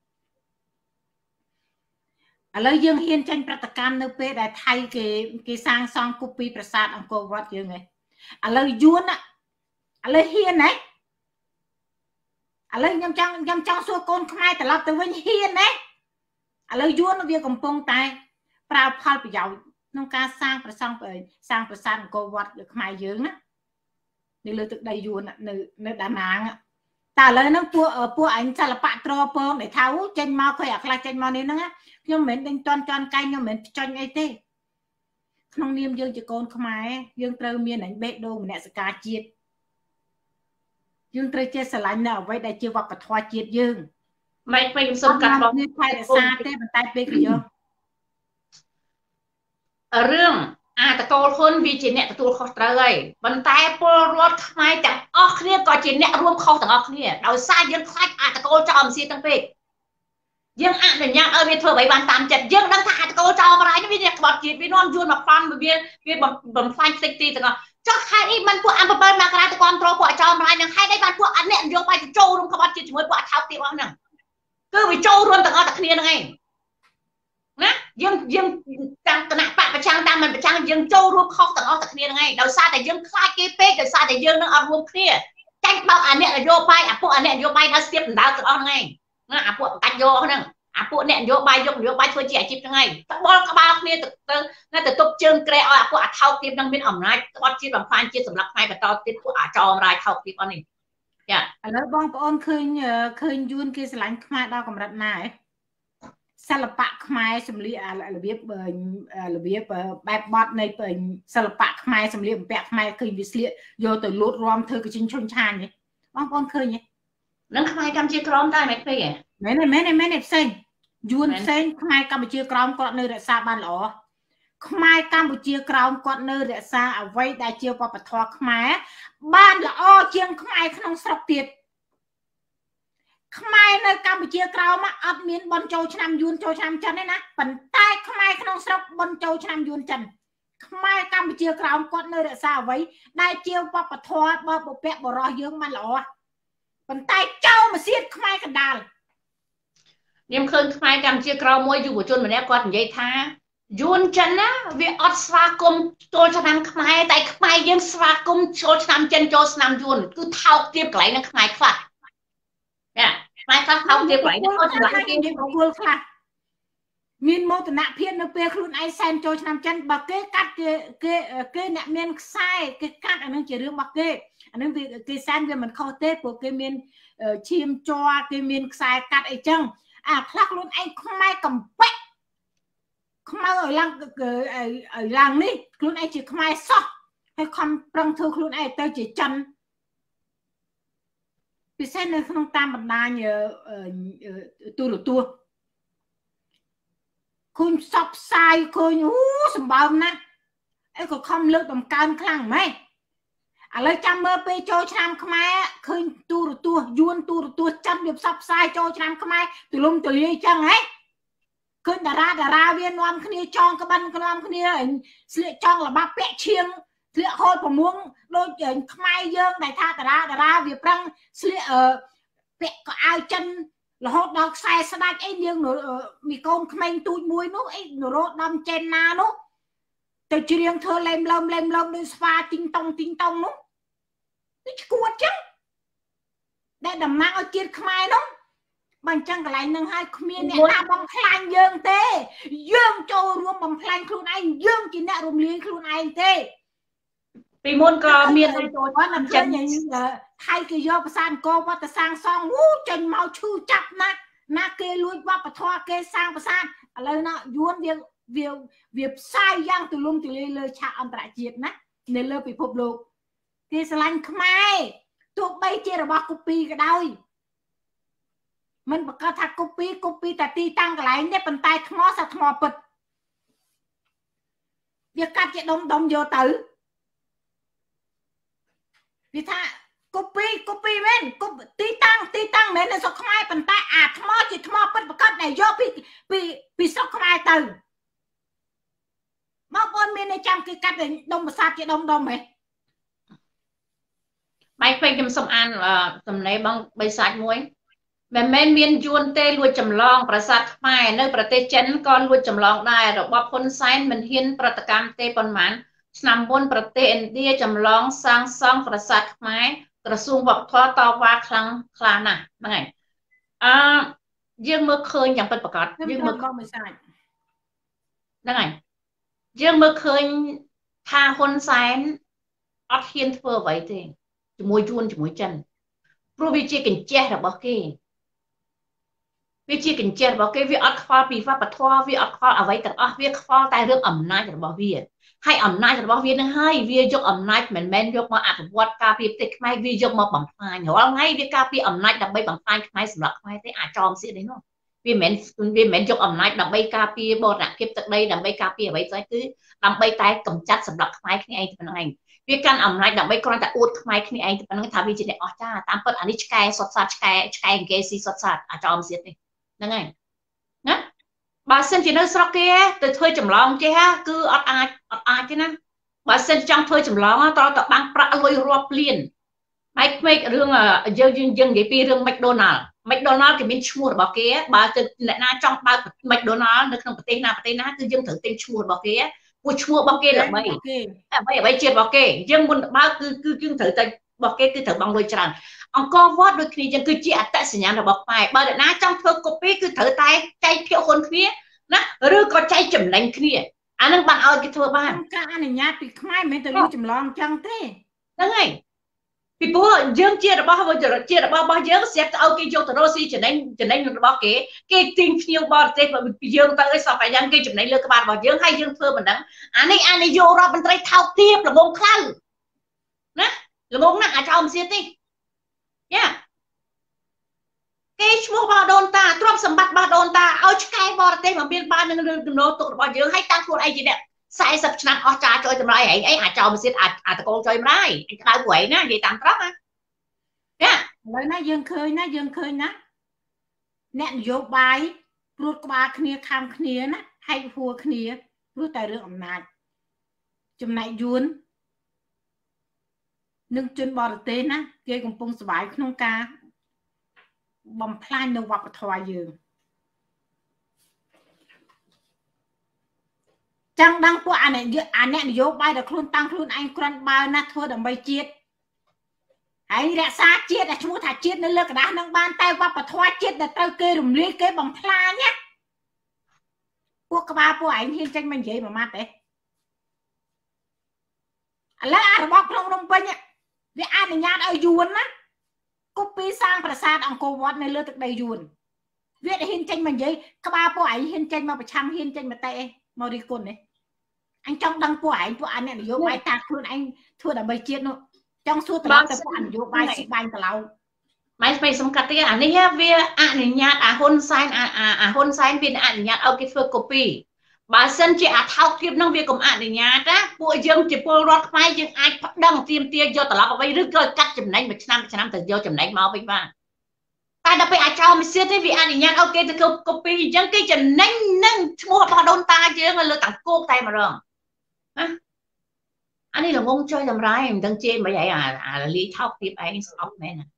Speaker 1: ឥឡូវយើងហ៊ានចេញប្រតិកម្មនៅពេលដែលថៃគេសាងសង់គូពីប្រាសាទអង្គរវត្តយើងឯងឥឡូវយួនឥឡូវហ៊ានណាឥឡូវខ្ញុំចង់សួរកូនខ្មែរត្រឡប់ទៅវិញហ៊ានណាឥឡូវយួនវាកំពុងតែប្រើផលប្រយោជន៍ក្នុងការសាងប្រាសាទអង្គរវត្តខ្មែរយើងណានៅលើទឹកដីយួននៅដាណាងតែឥឡូវហ្នឹងពួកអញសិល្បៈត្រពងដែលថាចេញមកឃើញអាខ្លះចេញមកនេះហ្នឹងខ្ញុំមិនមែនដេញតន់កែងខ្ញុំមិនមែនចាញ់អីទេក្នុងនាមយើងជាកូនខ្មែរយើងត្រូវមានអញបេះដូងមនសិការជាតិយើងត្រូវចេះស្រឡាញ់នៅអ្វីដែលជាវប្បធម៌ជាតិយើង
Speaker 2: មិនខ្ញុំសូមកាត់បង
Speaker 1: ថែរក្សាទេប៉ុន្តែពេលក៏យក
Speaker 2: រឿងតកូលហ៊ុនវាជាអ្នកទទួលខុសត្រូវហើយប៉ុន្តែពលរដ្ឋខ្មែរទាំងអស់គ្នាក៏ជាអ្នករួមខុសទាំងអស់គ្នាដោយសារយើងខ្លាចតកូលចោលមិនសៀទាំងពេកយើងអនុញ្ញាតឲ្យវាធ្វើអ្វីបានតាមចិត្តយើងដឹងថាតកូលចោលបរាយនេះវាអ្នកក្បត់ជាតិវានាំយួនមកប្លន់វាបំផ្លាញផ្ទៃទីទាំងអស់ចុះខែនេះមិនពួក7មករាទៅគ្រប់គ្រងពួកចោលបរាយនឹងខែនេះបានពួកអ្នកនយោបាយចូលរួមក្បត់ជាតិជាមួយពួកអថោកទាបអស់ហ្នឹងគឺវាចូលរួមទាំងអស់តែគ្នាហ្នឹងឯងណាយើងតាមគណៈបកប្រឆាំងតាមមិនប្រឆាំងយើងចូលរួមខុសទាំងអស់តែគ្នាហ្នឹងឯងដោយសារតែយើងខ្លាចគេពេកដោយសារតែយើងនឹងអត់រួមគ្នាចាញ់បោកអាអ្នកនយោបាយពួកអាអ្នកនយោបាយដល់ស្ទាបដណ្ដើមទាំងអស់ហ្នឹងឯងណាពួកបកាច់យកហ្នឹងពួកអ្នកនយោបាយយកនយោបាយធ្វើជាអាជីពហ្នឹងឯងតបល់ក្បាលគ្នាទៅទប់ជើងក្រែឲ្យពួកអថោកទាបហ្នឹងមានអំណាចក្បត់ជាតិបំផ្លាញជាតិសម្រាប់ផ្នែកបន្តទៀតពួកអាចោមរាយថោកទាបអស់នេះ
Speaker 1: ចាឥឡូវបងប្អូនឃើញយួនគេស្រឡាញ់ខ្មែរដល់កម្រិតណាសិល្បៈខ្មែរសម្លៀករបៀបបែបបត់នៃសិល្បៈខ្មែរសម្លៀកបំពាក់ខ្មែរឃើញវាស្លៀកយកទៅលូតរំធ្វើកញ្ជិញឈុនឆានទេបងប្អូនឃើញទេ
Speaker 2: នឹងខ្មែរកម្ពុជាក្រមតែមិនឃើញទេ
Speaker 1: មែនផ្សេងយួនផ្សេងខ្មែរកម្ពុជាក្រមគាត់នៅរក្សាបានល្អខ្មែរកម្ពុជាក្រោមគាត់នៅរក្សាអ្វីដែលជាវប្បធម៌ខ្មែរបានល្អជាងខ្មែរក្នុងស្រុកទៀតខ្មែរនៅកម្ពុជាក្រោមអត់មានបន់ចូលឆ្នាំយួនចូលឆ្នាំចិនទេណាប៉ុន្តែខ្មែរក្នុងស្រុកបន់ចូលឆ្នាំយួនចិនខ្មែរកម្ពុជាក្រោមគាត់នៅរក្សាអ្វីដែលជាវប្បធម៌របស់បុព្វបុរសយើងបានល្អប៉ុន្តែចោលមកសៀតខ្មែរកណ្ដាល
Speaker 2: ខ្ញុំឃើញខ្មែរកម្ពុជាក្រោមមួយយុវជនម្នាក់គាត់និយាយថាយួនចិនណាវាអត់ស្វាគមន៍ចូលឆ្នាំខ្មែរតែខ្មែរយើងស្វាគមន៍ចូលឆ្នាំចិនចូលឆ្នាំយួនគឺថោកទាបកន្លែងនឹងខ្មែរខ្លះយ៉ាខ្មែរខ្លះថោកទាបកន្លែងហ្នឹងចូលឆ្នាំគេ
Speaker 1: បុគ្គលខ្លះមានមោទនភាពនៅពេលខ្លួនឯងសែនចូលឆ្នាំចិនបើគេកាត់គេអ្នកមានខ្សែគេកាត់អានឹងជារឿងរបស់គេអានឹងគេសែនវាមិនខុសទេព្រោះគេមានឈាមជ័រគេមានខ្សែកាត់អីចឹងអាខ្លះខ្លួនឯងខ្មែរកំពេចខ្មៅឲ្យឡើងនេះខ្លួនឯងជាខ្មែរសោះហើយខំប្រឹងធ្វើខ្លួនឯងទៅជាចិនពិសេសនៅក្នុងតាមបណ្ដាញទូរទស្សន៍ឃើញផ្សព្វផ្សាយឃើញសម្បើមណាស់អីក៏ខំលើកតម្កើងខ្លាំងម៉េចឥឡូវចាំមើលពេលចូលឆ្នាំខ្មែរឃើញទូរទស្សន៍យួនទូរទស្សន៍ចិនវាផ្សព្វផ្សាយចូលឆ្នាំខ្មែរទូលំទូលាយចឹងហ៎ឃើញតារាវានាំគ្នាចងក្បិននាំគ្នាស្លៀកចង់ល្បាប់ពាក់ឈៀងស្លៀកហូលប្រមួងដូចខ្មែរយើងដែលថាតារាវាប្រឹងស្លៀកពាក់កៅអៅចិនរហូតដល់ខ្សែស្ដាច់អីយើងមីកូនក្មេងទូចមួយនោះអីនរោត្តមចេនណានោះទៅច្រៀងធ្វើលេមលើមដូចស្វាទីងតុងនោះនេះឈួតចឹងដែលតំណាងឲ្យជាតិខ្មែរនោះបើអញ្ចឹងកន្លែងនឹងឲ្យគ្មានអ្នកណាបំផ្លាញយើងទេយើងចូលរួមបំផ្លាញខ្លួនឯងយើងជាអ្នករំលាយខ្លួនឯងទេ
Speaker 2: ពីមុនក៏មានចូល
Speaker 1: ឆ្នាំចិនថៃគេយកភាសាអង្គរវត្តសាងសង់ចេញមកឈឺចាប់ណាគេលួចវប្បធម៌គេសាងប្រាសាទឥឡូវណាយួនវាផ្សាយយ៉ាងទូលំទូលាយលើឆាកអន្តរជាតិណានៅលើពិភពលោកគេស្រឡាញ់ខ្មែរទោះបីជារបស់កូពីក៏ដោយមិនប្រកាសថាកូពីតែទីតាំងកន្លែងនេះប៉ុន្តែថ្មសាថ្មពិតវាកាត់ជាដុំយកទៅវាថាកូពីមែនទីតាំងមែននៅស្រុកខ្មែរប៉ុន្តែអាថ្មជាថ្មពិតប្រកបដែលយកពីស្រុកខ្មែរទៅមកបងមានតែចាំគេកាត់ដុំប្រាសាទជាដុំហ៎
Speaker 2: បែកពេកខ្ញុំសុំអានសំណេរបងបីសាច់មួយមិនមែនមានយួនទេលួចចម្លងប្រាសាទខ្មែរនៅប្រទេសចិនក៏លួចចម្លងដែររបបហ៊ុនសែនមិនហ៊ានប្រតិកម្មទេប៉ុន្មានឆ្នាំមុនប្រទេសឥណ្ឌាចម្លងសាងសង់ប្រាសាទខ្មែរក្រសួងវប្បធម៌តវ៉ាខ្លាំងខ្លាណាស់ហ្នឹងហើយយើងមើលឃើញយ៉ាងពិតប្រាកដយើងមើល
Speaker 1: បងមួយសាច់
Speaker 2: ហ្នឹងហើយយើងមើលឃើញថាហ៊ុនសែនអត់ហ៊ានធ្វើអ្វីទេជាមួយយួនជាមួយចិនព្រោះវាជាកញ្ចេះរបស់គេវាជាកញ្ចេះរបស់គេវាអត់ខ្វល់ពីវប្បធម៌វាអត់ខ្វល់អ្វីទាំងអស់វាខ្វល់តែរឿងអំណាចរបស់វាហើយអំណាចរបស់វានឹងហើយវាយកអំណាចមិនមែនយកមកអភិវឌ្ឍការពារប្រទេសខ្មែរវាយកមកបំផ្លាញរាល់ថ្ងៃវាការពារអំណាចដើម្បីបំផ្លាញខ្មែរសម្រាប់ខ្មែរទេអាចមសៀតនេះនោះវាមិនមែនយកអំណាចដើម្បីការពារបរណភាពទឹកដីដើម្បីការពារអ្វីស្អីគឺដើម្បីតែកម្ចាត់សម្រាប់ខ្មែរគ្នាឯងតែប៉ុណ្្នឹងឯងវាកាន់អំណាចដើម្បីគ្រាន់តែអួតខ្មែរគ្នាឯងតែប៉ុណ្្នឹងថាវាជាអ្នកអស្ចារ្យតាមពិតអានេះឆ្កែសុតសាតឆ្កែអង្គេស៊ីសុតសាតអាចមសៀតនេះហ្នឹងហើយណាបើសិនជានៅស្រុកគេទៅធ្វើចម្លងចេះគឺអត់អាចទេណាបើសិនចង់ធ្វើចម្លងត្រូវតែបាំងប្រាក់លុយរាប់លានបែកពេករឿងយើងនិយាយពីរឿង McDonald គេមានឈ្មោះរបស់គេបើទៅអ្នកណាចង់បើក McDonald នៅក្នុងប្រទេសណាគឺយើងត្រូវទិញឈ្មោះរបស់គេពួកឈ្មោះរបស់គេល្បីអ្វីជាតិរបស់គេយើងមុនបើកគឺយើងត្រូវតែរបស់គេគឺត្រូវបង់លុយច្រើនអង្គរវត្តដូចគ្នាយើងគឺជាអត្តសញ្ញាណរបស់ខ្មែរបើអ្នកណាចង់ធ្វើកូពីគឺត្រូវតែចែកភាគហ៊ុនគ្នាណាឬក៏ចែកចំណេញគ្នាអានឹងបានឲ្យគេធ្វើបាន
Speaker 1: ការអនុញ្ញាតពីខ្មែរមិនមែនទៅលួចចម្លងចឹងទេ
Speaker 2: ហ្នឹងហើយពីព្រោះយើងជារបស់យើងស្រាប់តែឲ្យគេយកទៅរកស៊ីចំណេញរបស់គេទិញភ្ញៀវបរទេសពីយើងទៅឲ្យសពយ៉ាងគេចំណេញលើក្បាលរបស់យើងហើយយើងធ្វើមិនដឹងអានេះនាយករដ្ឋមន្ត្រីថោកទាបល្ងងខ្លៅណាល្ងងណាស់អាចោមសៀតនេះយ៉ាគេឈ្មោះរបស់ដូនតាទ្រព្យសម្បត្តិរបស់ដូនតាឲ្យឆ្កែបរទេសមកមានបាននឹងទំនោរទុករបស់យើងហើយតាំងខ្លួនឯងជាអ្នក 40 ឆ្នាំអស់ចាចុយតម្លៃឯងអីអាចោលមិនទៀតអាចតកូលចុយម្ដាយឯងក្តៅព្រៃណានិយាយតាមត្រង់ណាឥឡូវណាយើងឃើញណាអ្នកនយោបាយព្រួតក្បាលគ្នាខំគ្នាណាហែកហួរគ្នាព្រោះតែរឿងអំណាចចំណែកយួននឹងជនបរទេសណាគេកំពុងសបាយក្នុងការបំផ្លាញនៅវប្បធម៌យើងចាំដឹងពួកអាអ្នកនយោបាយដែលខ្លួនតាំងខ្លួនឯងគ្រាន់បើណាធ្វើដើម្បីជាតិហើយរក្សាជាតិតែឈ្មោះថាជាតិនៅលើกระดาษនឹងបានតែវប្បធម៌ជាតិដែលត្រូវគេរំលាយគេបំផ្លាញណាពួកក្បាលពួកឯងហ៊ានចេញមកនិយាយមួយម៉ាត់ទេឥឡូវអារបបក្នុងភ្នំពេញវាអនុញ្ញាតឲ្យយួនណាគប់ពីសាងប្រាសាទអង្គរវត្តនៅលើទឹកដីយួនវាហ៊ានចេញមកនិយាយក្បាលពួកឯងហ៊ានចេញមកប្រឆាំងហ៊ានចេញមតិអីមករីគុណនេះអញចង់ដឹងពួកឯងពួកអាអ្នកនយោបាយតាខ្លួនឯងធ្វើដើម្បីជាតិនោះចង់សួរត្រឡប់ទៅពួកនយោបាយស៊ីបាញ់ត្រឡប់មិនស្បៃសំកាត់ទេអានេះវាអនុញ្ញាតអាហ៊ុនសែនហ៊ុនសែនវាអនុញ្ញាតឲ្យគេធ្វើកូពីបើសិនជាអាថោកទៀតនឹងវាកុំអនុញ្ញាតណាពួកយើងជាពលរដ្ឋខ្មែរយើងអាចប្តឹងទាមទារយកត្រឡប់អ្វីឬក៏កាត់ចំណេញមួយឆ្នាំទៅយកចំណេញមកវិញបានតែដល់ពេលអាចោលមិនសៀតទេវាអនុញ្ញាតឲ្យគេទៅធ្វើកូពីអញ្ចឹងគេចំណេញនឹងឈ្មោះរបស់ដូនតាយើងលើតាំងគោកតែម្ដងណាអានេះល្ងងចុយតម្រៃមិនដឹងជេរមិនអីអាលីថោកទៀតឯងស្អប់មែនណា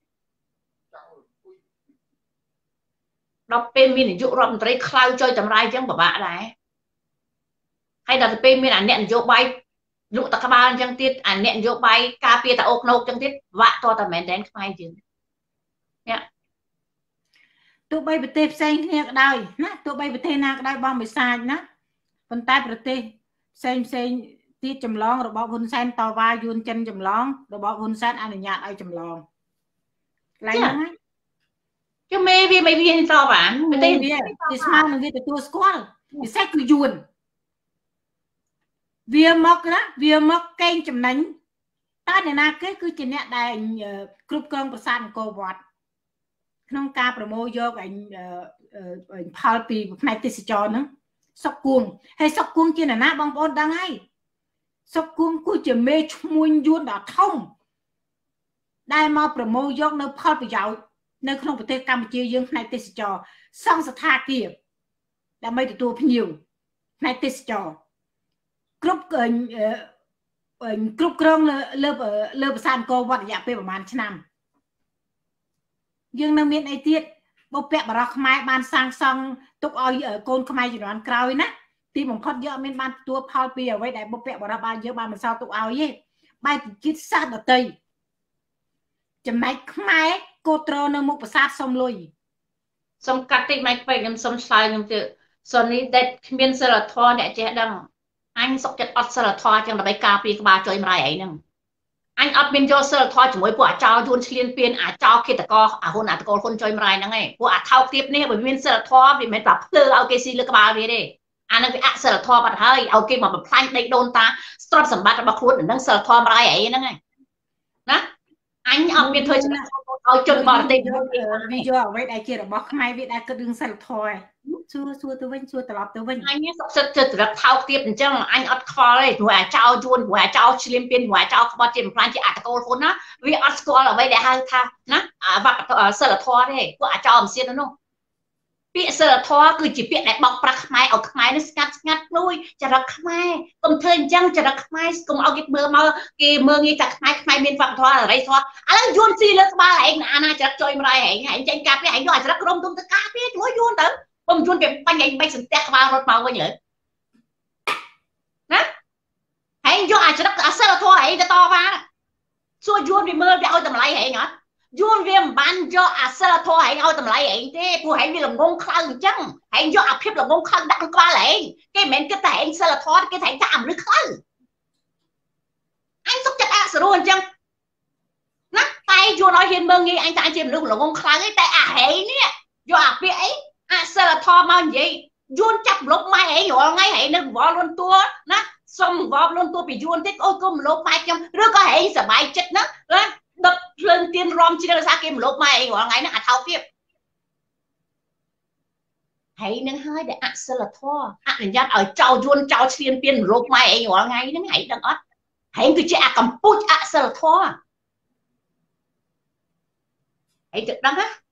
Speaker 2: ដល់ពេលមាននាយករដ្ឋមន្ត្រីខ្លៅចុយតម្រៃអញ្ចឹងពិបាកដែរហើយដល់ពេលមានអាអ្នកនយោបាយលក់តក្បាលអញ្ចឹងទៀតអាអ្នកនយោបាយការពារតាអូកណូកអញ្ចឹងទៀតវាក់តតែមែនតែនខ្មែរយើងនេះទោះបីប្រទេសផ្សេងគ្នាក៏ដោយណាទោះបីប្រទេសណាក៏ដោយបងវិសាចណាប៉ុន្តែប្រទេសផ្សេងទៀតចម្លងរបបហ៊ុនសែនតវ៉ាយួនចិនចម្លងរបបហ៊ុនសែនអនុញ្ញាតឲ្យចម្លងកន្លែងហ្នឹងហើយជមេវាមិនវាតបអានប្រទេសវាស្មើនឹងវាទទួលស្គាល់ពិសេសគឺយួនវាមកណាវាមកកេងចំណេញតែអ្នកណាគេគឺជាអ្នកដែលគ្រប់គ្រងប្រាសាទអង្គរវត្តក្នុងការប្រមូលយកផលពីផ្នែកទេសចរហ្នឹងសុកគួងហើយសុកគួងជាអ្នកណាបងប្អូនដឹងហើយសុកគួងគឺជាមេឈ្មួញយួនដ៏ធំដែលមកប្រមូលយកនៅផលប្រយោជន៍នៅក្នុងប្រទេសកម្ពុជាយើងផ្នែកទេសចរសង់ស្ថានភាពដើម្បីទទួលភ្ញៀវផ្នែកទេសចរគ្រប់គ្រងលើប្រាសាទអង្គរវត្តរយៈពេលប្រហែលឆ្នាំយើងនៅមានអីទៀតបុព្វបុរសខ្មែរបានសាងសង់ទុកឲ្យកូនខ្មែរជំនាន់ក្រោយណាទីបំផុតយកមានបានទទួលផលពីអ្វីដែលបុព្វបុរសបានយើងបានបន្សល់ទុកឲ្យទេបែបជាតិសាសន៍ដតីចំណែកខ្មែរកូត្រនៅមុខប្រាសាទសុំលុយសុំកាត់តិចមិនពេកខ្ញុំសុំឆ្លើយខ្ញុំទៀតសូនេះដែលគ្មានសិលធម៌អ្នកចេះដឹងអញសុកចិត្តអត់សិលធម៌ចឹងដើម្បីការពារក្បាលចុយម្រាយអីហ្នឹងអញអត់មានយកសិលធម៌ជាមួយពួកអាចោយួនឆ្លៀនពៀនអាចោឃាតករអាហ៊ុនអាតកូលហ៊ុនចុយម្រាយហ្នឹងឯងពួកអាថោកទៀតនេះបើមានសិលធម៌វាមិនមែនប្រាប់ភ្លើឲ្យគេស៊ីលើក្បាលវាទេអានឹងវាអសិលធម៌បាត់ហើយឲ្យគេមកបំផ្លាញដីដូនតាស្ទ្រព្យសម្បត្តិរបស់ខ្លួននឹងសិលធម៌ម្រាយអីហ្នឹងឯងណាអញអត់មានធ្វើចំណាក់ឲ្យជនបរទេសវាយកអ្វីដែលជារបស់ខ្មែរវាដែលគិតរឿងសិលធម៌សួរទៅវិញសួរត្រឡប់ទៅវិញអញសុខចិត្តទៅត្រឹកថោកទៀតអញ្ចឹងអញអត់ខ្វល់ទេព្រោះអាចោយួនព្រោះអាចោឆ្លៀមពៀនព្រោះអាចោក្បត់ជាបំផ្លាញជាអតកូលហ៊ុនណាវាអត់ស្គាល់អ្វីដែលហៅថាណាវប្បធម៌សិលធម៌ទេពួកអាចោមិនសៀតនោះពាក្យសិលធម៌គឺជាពាក្យដែលបោកប្រាស់ខ្មែរឲ្យខ្មែរនេះស្ងាត់នួយចរិតខ្មែរកុំធ្វើអញ្ចឹងចរិតខ្មែរកុំឲ្យគេមើលមកគេមើលងាយថាខ្មែរមានវប្បធម៌អរិយធម៌ឥឡូវយួនស៊ីលើក្បាលឯងអាណាចរិតចុយម្រាយឯងចេញការពារឯងយកចរិតក្រុមទុំទៅការពារជួយយួនទៅពុំយួនគេបាញ់ឯងបែកសន្ទះក្បាលរត់មកវិញលើណាឯងយកអាចរិតសិលធម៌ឯងទៅតវ៉ាសួរយួនវាមើលវាឲ្យតម្លៃឯងអត់យួនវាមិនបានយកអាសិលធម៌ឯងឲ្យតម្លៃឯងទេព្រោះឯងវាល្ងងខ្លៅអញ្ចឹងឯងយកអាភាពល្ងងខ្លៅដាក់ក្នុងក្បាលឯងគេមិនមែនគិតតែឯងសិលធម៌គេតែថាមនុស្សខ្លៅអញសុខចិត្តអាសរោះអញ្ចឹងណាតែយួនឲ្យហ៊ានមើលងាយអញថាជាមនុស្សល្ងងខ្លៅឯងតែអាហេនេះយកអាពាក្យអីអាសិលធម៌មកនិយាយយួនចាប់លុបម៉ែឯងរាល់ថ្ងៃឯងនៅវល់លន់តួណាសុំវល់លន់តួពីយួនតិចអូយគុំលុបម៉ែខ្ញុំឬក៏ឯងសบายចិត្តណាដុតភ្លើងទៀនរំជ្រៅសារគេមលប់ម៉ែឯងរាល់ថ្ងៃហ្នឹងអាថោកទៀត hãy nâng hơi để ạ sơ là thua ạ là nhát ở trao yuan trao chiên biên rộp mai ấy nhỏ ngay nâng hãy đăng ớt hãy cứ chạy cầm bút ạ sơ là thua hãy được đăng á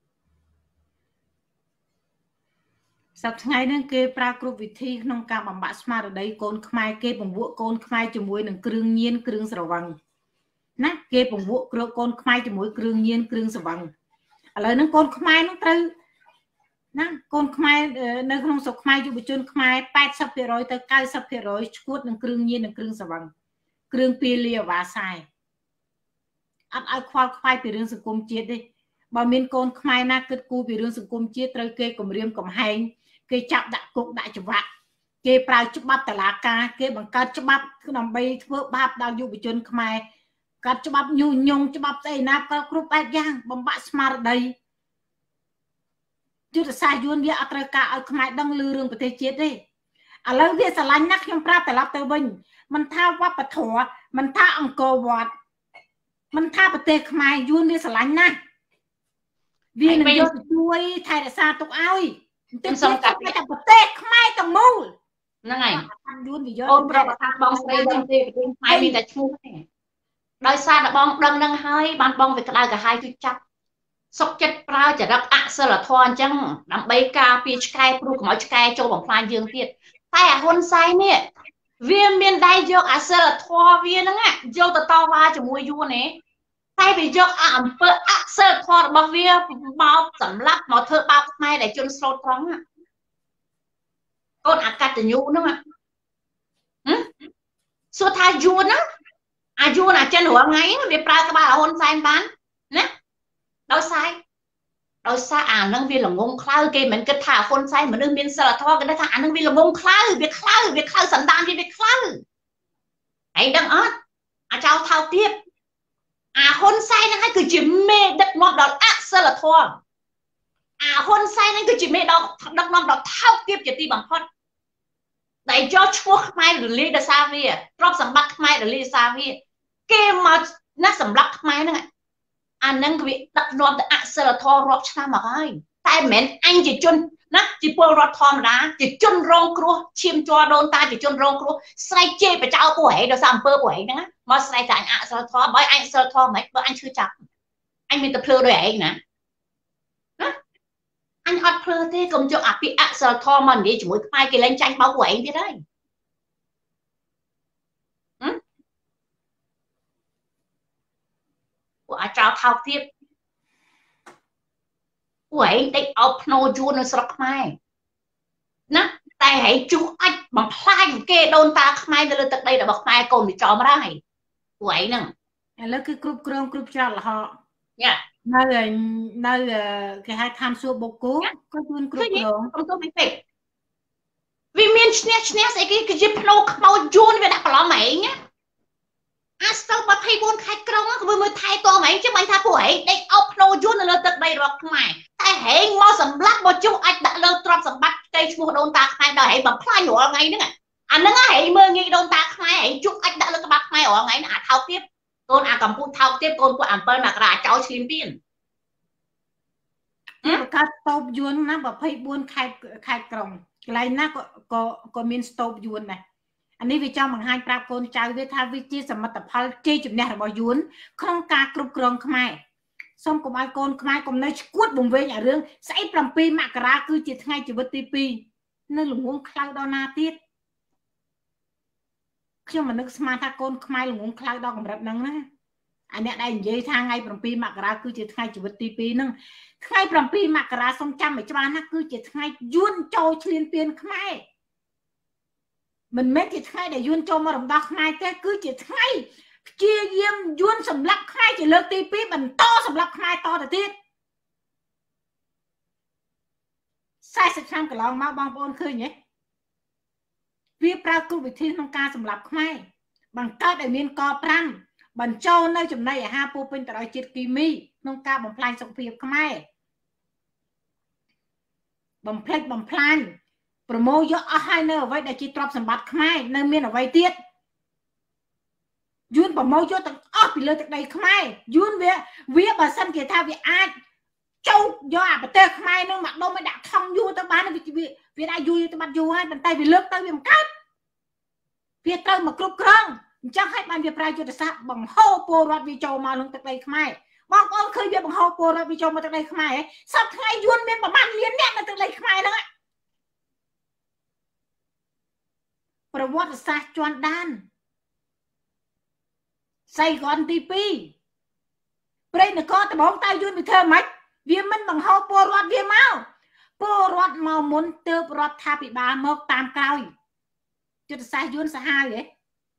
Speaker 1: sắp ngày nâng kê pra cục vị thi nông ca bằng bạc smart ở đây con khai kê bằng vụ con khai cho muối nâng krương nhiên krương sờ vàng nè kê bằng vụ con khai cho muối krương nhiên krương sờ vàng ở lời nâng con khai nó tư nè con khai nơi không sọc khai cho bị chôn khai 80% tới 90% chuột nâng krương nhiên nâng krương sờ vàng krương pì lìa và sai ăn ai khoai khai bị rương sừng côm chết đi bà miền con khai na kết cu bị rương sừng côm chết tới kê cầm riêng cầm hành kê chạm đã cục đã chụp vặt kê prao chụp bắp tả lá ca kê bằng cát chụp bắp cứ nằm bay vỡ bắp đào dụ bị chôn khai cát chụp bắp nhu nhung chụp bắp dây nắp các group bát giang bằng bát smart đây chú ta sai yuan việc ở ca ở khai đăng lư rương bị chết đi à lâu việc sả lanh nắc nhung prao tả lá tơ bình mình thao qua bát thổ mình thao ăn cò vọt mình thao bát tê khai yuan việc sả lanh nè vì nó vô chui thay để xa tục ai
Speaker 2: Tên xong cặp
Speaker 1: cái tập tết mai tầng mù
Speaker 2: nó này
Speaker 1: ôn
Speaker 2: ôn pro bong xây bong tê mai mình đã chung này đôi xa là bong đăng đăng hai ban bong về cái cả hai chú chắc sốc chất prao chỉ đắp ạ sơ là thon chăng nằm bay ca pi sky pro của mọi sky cho bằng plan dương tiệt tai hôn sai nè viên miền đại vô ạ sơ là thon viên đó ngạ vô từ to ba cho mùi vua này tay bị vô ẩm bơ ạ sơ thon bằng viên bao sẩm lắc nó thơ bao mai để chôn sâu trắng á con ạ cắt từ nhu nữa mà số thay vua đó à vua là chânหัว ngay bị prao các bạn là hôn sai bán nè đôi sai à nâng viên là ngôn khơi kê mình cái thả hôn sai mà nâng viên sơ là thon cái đó thả nâng viên là ngôn khơi việc khơi sẵn đan việc khơi hãy đăng ớt à trao thao tiếp à hôn sai nó hay cứ chỉ mê đất ngọt đó ạ sơ là thua à hôn sai nó cứ chỉ mê đó đất ngọt đó thao tiếp chỉ ti bằng phật để cho chúa mai được lý đã xa vi drop sầm bắc mai được lý xa vi kê mà nó sầm bắc mai nữa à nâng vị đất ngọt đó ạ sơ là thua rọp cha mà ai tại mến anh chỉ chun nó chỉ bôi rọt thom đá chỉ chun rong cua chim cho đôn ta chỉ chun rong cua sai chê phải trao của ấy đó sam pơ của ấy nữa mà sai tại ạ sơ thom bởi anh sơ thom mấy bởi anh chưa chặt anh mình tập plơ đôi ấy nè anh hot plơ thế công cho ạ bị ạ sơ thom mà đi chỉ mỗi hai cái lên tranh bao của ấy biết đấy của trao thao tiếp quẩy để ốp nô chua nó sọc mai nè tại hãy chú anh bằng phai kê đôn ta mai lên tận đây là bậc mai còn bị cho mà đây quẩy nè
Speaker 1: là cái group cho là họ
Speaker 2: nha
Speaker 1: nơi cái hai tham số bố cố có tuân group
Speaker 2: không có biết vì miền snap cái chip nô màu chua về đặt lọ mày nhá à sao mà thay buôn khai krong á mới thay to mày chứ mày thay của ấy đây ốp nô chua nó lên tận đây bậc mai tại hệ mò sầm lắc một chút anh đã lơ tròn sầm bắt cây mua đôn ta khai đời hệ bằng phai nhỏ ngay nữa anh nó hệ mơ nghĩ đôn ta khai hệ chút anh đã lơ cái bắt khai ở ngay là thao tiếp con à cầm phun thao tiếp con của anh bên là ra cháu chim tiền
Speaker 1: cái stop yuan nó bảo phai buôn khai krong cái này có miền stop yuan này anh ấy vì cho bằng hai prap con trai với tha vi chia sầm mặt tập phai chơi chụp nè bảo yuan không ca group krong khai xong cùng ai con khai cùng nơi quất bùng về nhà rương sẽ làm pi mạc ra cứ chỉ ngay chỉ vật tivi nơi lủng uống khai đo na tiết khi mà nước smart tha con khai lủng uống khai đo còn rất nắng á anh ấy đây vậy thang ngay làm pi mạc ra cứ chỉ ngay chỉ vật tivi nâng ngay làm pi mạc ra xong trăm mấy cho anh cứ chỉ ngay yuan châu liên tiền khai mình mấy chỉ ngay để yuan châu mà đồng đo khai thế cứ chỉ ngay chia diêm yuan sầm lắc khai chỉ lơ tí pí bằng to sầm lắc khai to để tiết sai sạch sang cái lòng mau bong bôn khơi nhé việc prao cung vị thiên nông ca sầm lắc khai bằng cát để miên co prang bằng châu nơi chùm này ha pu pin tại chết kỳ mi nông ca bằng plan sọc phiệp khai bằng plan promo do hai nơi vậy để chỉ drop sầm bát khai nơi miên ở vậy tiết yuan bảo môi cho tận ấp bị lơ tận đây không ai yuan vía bà sân kia tha vì ai châu do bờ tê mai nó mặc đâu mới đã không vui tao bán vì đã vui tao bắt vui hay bàn tay vì lướt tao vì một cát việc tao mà cướp căng chắc hết bàn việc prai cho ta bằng hô po rót vì châu mà lưng tao đây mai bong con khơi việc bằng hô po rót vì châu mà tao đây mai sao ngày vui miền mà man liên nè mà tao đây mai đóประวัติศาสตร์จวนด้านใส่ก่อนตีปีเปรย์นก็ตะบองตายยุ่นไปเธอไหมเวียมันบังเฮาปวดรถเวียเมาปวดรถเมาหมุนเติบรถทาปิบาเมื่อตามกลายจุดสายยุ่นสหายเลย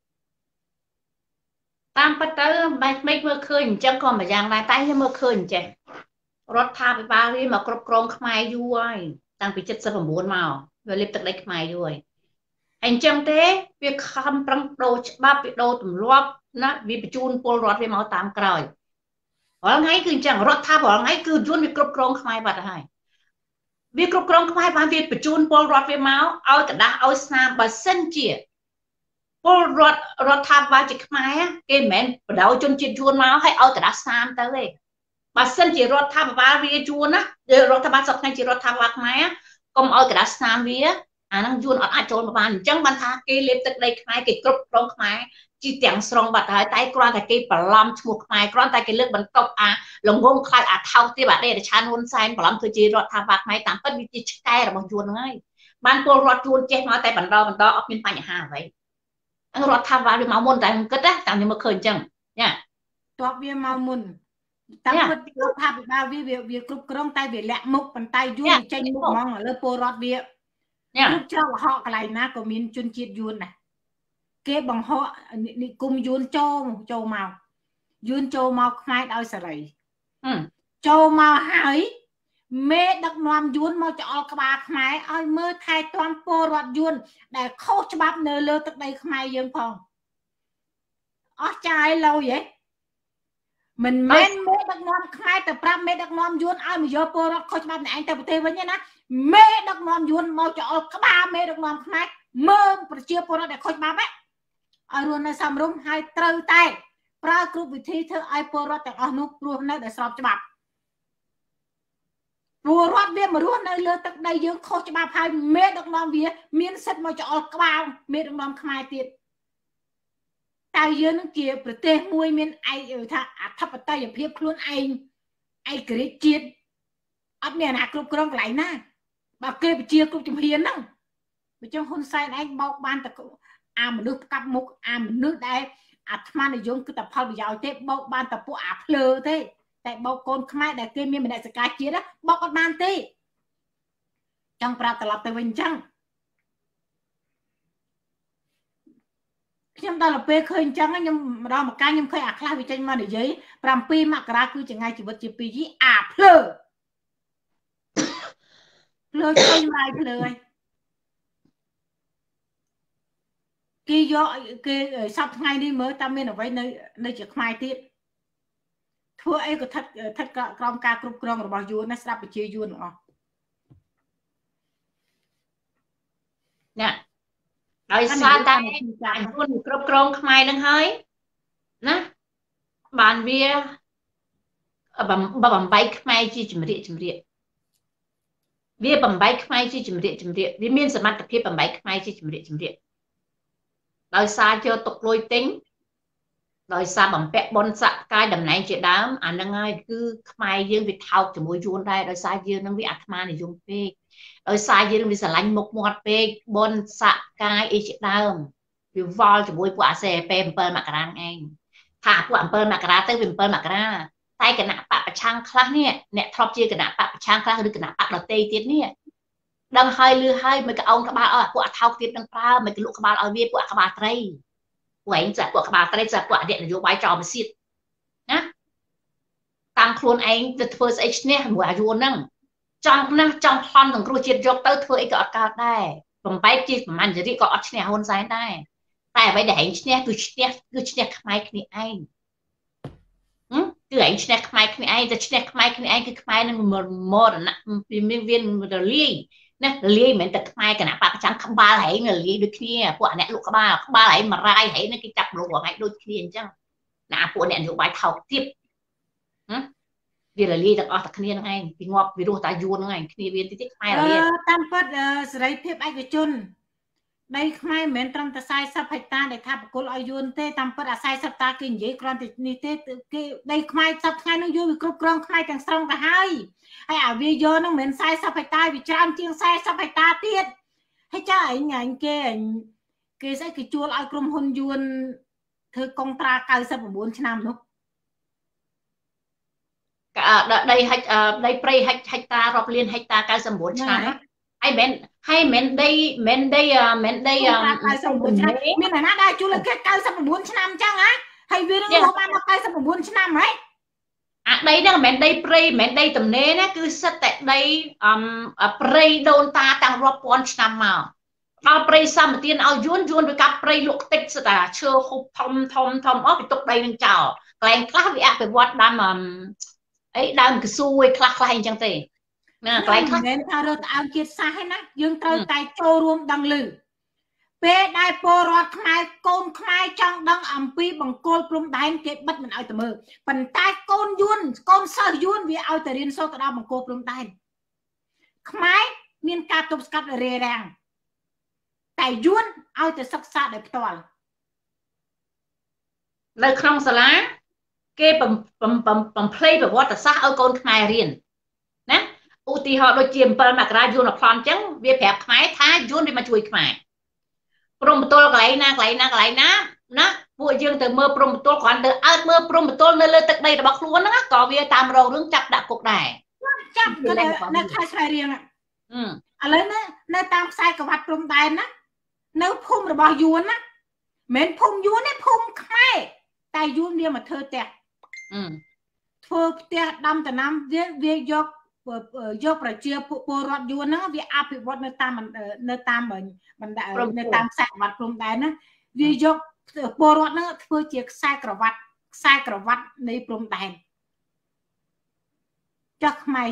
Speaker 2: ตามประตูไม่เมื่อคืนจังก่อนมาอย่างไรใต้เมื่อคืนเจ้รถทาปิบาที่มากรบกรองขมายด้วยตั้งปี70 9เมาเวลิบตักได้ขมายด้วยanh chăng thế việc khăm trăng đồ ba bị đồ tụm loa na vì bị chun pol rót về máu tám còi hỏi ngay cứ chẳng rót tha hỏi ngay cứ chun việc cướp krong khai bạt hai việc cướp krong khai bạt việc bị chun pol rót về máu ao cả đá ao sam bà sân chìa pol rót tha ba chỉ khai á cái mền bắt đầu chun chìa chun máu hay ao cả đá sam tới đây bà sân chìa rót tha ba về chun á rót tha ba sọc ngay chìa rót tha ba khai á còn ao cả đá sam về năng chuồn ở chỗ mà bạn chẳng ban tha cái lệp tức đây khai cái cướp krong khai chỉ tiếng song bạt hai tay quan tại cái bả lam chụp khai quan tại cái lực bắn tốc lồng gông khai thao tí bạn đây để chan hôn sai bả lam thôi chỉ rót thang bạc máy tám tất bị chỉ cái là bằng chuồn ngay ban cô rót chuồn chết nói tại bản đo ở bên phải nhà hàng vậy anh rót thang bạc đi máu môn tại cất á tạm như mà khơi chẳng nha
Speaker 1: toa bia máu môn tạm cất rót thang bạc vì cướp krong tay vì lẹ mục bàn tay vui tranh mục mong ở lớp po rót bia lúc cho họ cái này na có miền chun chiết yun này cái bằng họ cùng yun châu màu khai đau sợi này châu màu hải mẹ đặc nam yun màu cho các bà khai ai mơ thay toàn po rót yun để khâu cho bắp nơ lơ từ đây khai dương phòng ở trai lâu vậy mình mẹ đặc nam khai từ pram mẹ đặc nam yun ai mà giờ po rót khâu cho bắp này anh từ tây với nhá mẹ đặc nam yun mau cho các bà mẹ đặc nam khai mơ chia po rót để khâu cho bắp ấy ai luôn là xăm rung hai trâu tay pra cướp vị thi thơ ai po rótแต่อนุปรวมในแต่สอบฉบับปัวรอดเวียมาร่วมในเรือตักใดยังโคฉบับให้เมดดอกน้ำเวียมีนเสร็จมาจะออกกลางเมดดอกน้ำขมายติดแต่ยังนึกเกี่ยวประเทศมวยมีนไอถ้าอัฐปไตยเพียบคล้วนไอกรีจิตอันเนี่ยนะกรุบกรองไหลหน้าบาเกยไปเชียร์กรุบจุ่มเฮียนนั่งไปจังคนใส่ไอ้บอกบ้านแต่มันนึกกับมุกมันนึกได้อัฐมาในยงคือแต่พอไปยาวเจ็บบอกบ้านแต่พวกเพลอเท่แต่บอกคนขมายแต่เกยมีมันได้สกายเชียร์นะบอกกันบ้านเท่จังปราตลอดแต่วันจังខ្ញុំដល់ពេលឃើញអញ្ចឹងខ្ញុំម្ដងមកកាខ្ញុំឃើញអាខ្លះវាចេញមកនិយាយ7 មករាគឺជាថ្ងៃជីវិតជា2យីភ្លើឃើញមកភ្លើហើយគេយកគេសប្តាហ៍ថ្ងៃនេះមើលតាមមានអ្វីនៅជាខ្មែរទៀតធ្វើអីក៏ថិតក្រោមការគ្រប់គ្រងរបស់យួនណាស្ដាប់ប្រជាយួនទាំងអស់
Speaker 2: ណែដោយសារតែយួនគ្រប់គ្រងខ្មែរនឹងហើយណាបានវាបំបីខ្មែរជាជំរាកវាបំបីខ្មែរជាជំរាកវាមានសមត្ថភាពបំបីខ្មែរជាជំរាកដោយសារយកទុកលុយទិញដោយសារបំពាក់បនស័កកាយតំណែងជាដើមអានឹងហើយគឺខ្មែរយើងវាថោកជាមួយយួនដែរដោយសារយើងនឹងវាអាត្មានិយមពេកដោយសារយើងវាស្រឡាញ់មុខមាត់ពេកបនស័កកាយអីជាដើមវាវល់ជាមួយពួកអាសេ7 មករាឯងថាពួក7 មករាទៅវា7 មករាតែគណៈបកប្រឆាំងខ្លះនេះអ្នកធ្លាប់ជាគណៈបកប្រឆាំងខ្លះឬគណៈបកដតេទៀតនេះដឹងហើយលឺហើយមិនក្អោងក្បាលឲ្យពួកអាថោកទៀតនឹងប្រើមិនក្លុកក្បាលឲ្យវាពួកអាក្បាលត្រីពួកឯងចាពួកក្បាលត្រីចាពួកអធិនយោបាយចោលមកទៀតណាតាំងខ្លួនឯងទៅធ្វើស្អីឈ្នះជាមួយអាយួនហ្នឹងចង់ណាស់ចង់ប្លន់សង្គ្រោះជាតិយកទៅធ្វើអីក៏អត់កើតដែរបំបែកជាប្រមាណចរិតក៏អត់ឈ្នះហ៊ុនសែនដែរតែអ្វីដែលឯងឈ្នះគឺឈ្នះខ្មែរគ្នាឯងគឺឯងឈ្នះខ្មែរគ្នាឯងតែឈ្នះខ្មែរគ្នាឯងគឺខ្មែរនឹងមរណៈមានរលាយណារលាយមិនមែនតែខ្មែរគណៈបកប្រចាំក្បាលហែងរលាយដូចគ្នាពួកអ្នកលក់ក្បាលហែងមរាយហែងនឹងគេចាប់លោកហែងដូចគ្នាអញ្ចឹងណាពួកអ្នកនយោបាយថោកទៀតវារលាយទាំងអស់តែគ្នាហ្នឹងឯងពីងាប់ពីរស់តាយួនហ្នឹងឯងគ្នាវាតិចខ្មែររលាយ
Speaker 1: តាមពិតសេរីភាពឯកជនដីខ្មែរមិនមែនត្រឹមតែ40ហិកតាដែលថាបកគលឲ្យយួនទេតាមពិតអា40តាគេនិយាយគ្រាន់តែនេះទេគេដីខ្មែរសប្តាហ៍ហ្នឹងយួនវាគ្រប់គ្រងខ្មែរទាំងស្រុងទៅហើយអាវាយកហ្នឹងមិនមែន40ហិកតាវាច្រើនជាង40ហិកតាទៀតហើយចាអញគេស្អីគេជួលឲ្យក្រុមហ៊ុនយួនធ្វើកុងត្រា99ឆ្នាំនោះដីព្រៃហិកតារាប់លានហិកតា99ឆ្នាំហើយមិនដី99ឆ្នាំមានណាដែរជួលគេ99ឆ្នាំអញ្ចឹងហ៎ហើយវានឹងរកបាន99ឆ្នាំហ៎អាដីហ្នឹងមិនមែនដីព្រៃមិនមែនដីទំនេរណាគឺសិតតែដីព្រៃដូនតាតាំងរាប់ពាន់ឆ្នាំមកដល់ព្រៃសម្បទានឲ្យយួនវាកាប់ព្រៃលក់តិចស្តាឈើហូបធំអស់ពីទុកដីនឹងចោលកន្លែងខ្លះវាអភិវឌ្ឍដាំអីដើមកស៊ូឯខ្លះអញ្ចឹងទេណាកន្លែងខ្លះមិនមែនថារត់ដើមជាតិសាសឯណាយើងត្រូវតែចូលរួមដឹងឮពេលដែលពលរដ្ឋខ្មែរកូនខ្មែរចង់ដឹងអំពីបង្គោលព្រំដែនគេបិទមិនឲ្យទៅមើលប៉ុន្តែកូនយួនកូនសិស្សយួនវាឲ្យទៅរៀនសូត្រទៅដល់បង្គោលព្រំដែនខ្មែរមានការទប់ស្កាត់រារាំងតែយួនឲ្យទៅសិក្សាដោយផ្ទាល់នៅក្នុងសាលាគេបំភ្លៃប្រវត្តិសាស្ត្រឲ្យកូនខ្មែររៀនណាឧទាហរណ៍ដូចជា7មករាយួនអប្លន់អញ្ចឹងវាប្រាប់ខ្មែរថាយួនវាមកជួយខ្មែរព្រំបន្ទល់កន្លែងណាណាពួកយើងទៅមើលព្រំបន្ទល់គ្រាន់តែអើតមើលព្រំបន្ទល់នៅលើទឹកដីរបស់ខ្លួនហ្នឹងក៏វាតាមរងរឿងចាប់ដាក់គុកដែរចាប់នៅខេត្តស្វាយរៀងឥឡូវនៅតាមខ្សែក្រវ៉ាត់ព្រំដែនណានៅភូមិរបស់យួនណាមិនភូមិយួនទេភូមិខ្មែរតែយួនវាមកធ្វើផ្ទះដាំដំណាំវាយកប្រជាពលរដ្ឋយួនហ្នឹងវាអភិវឌ្ឍនៅតាមបណ្ដានៅតាមខ្សែក្រវ៉ាត់ព្រំដែនណាវាយកពលរដ្ឋហ្នឹងធ្វើជាខ្សែក្រវ៉ាត់នៃព្រំដែនចុះខ្មែរ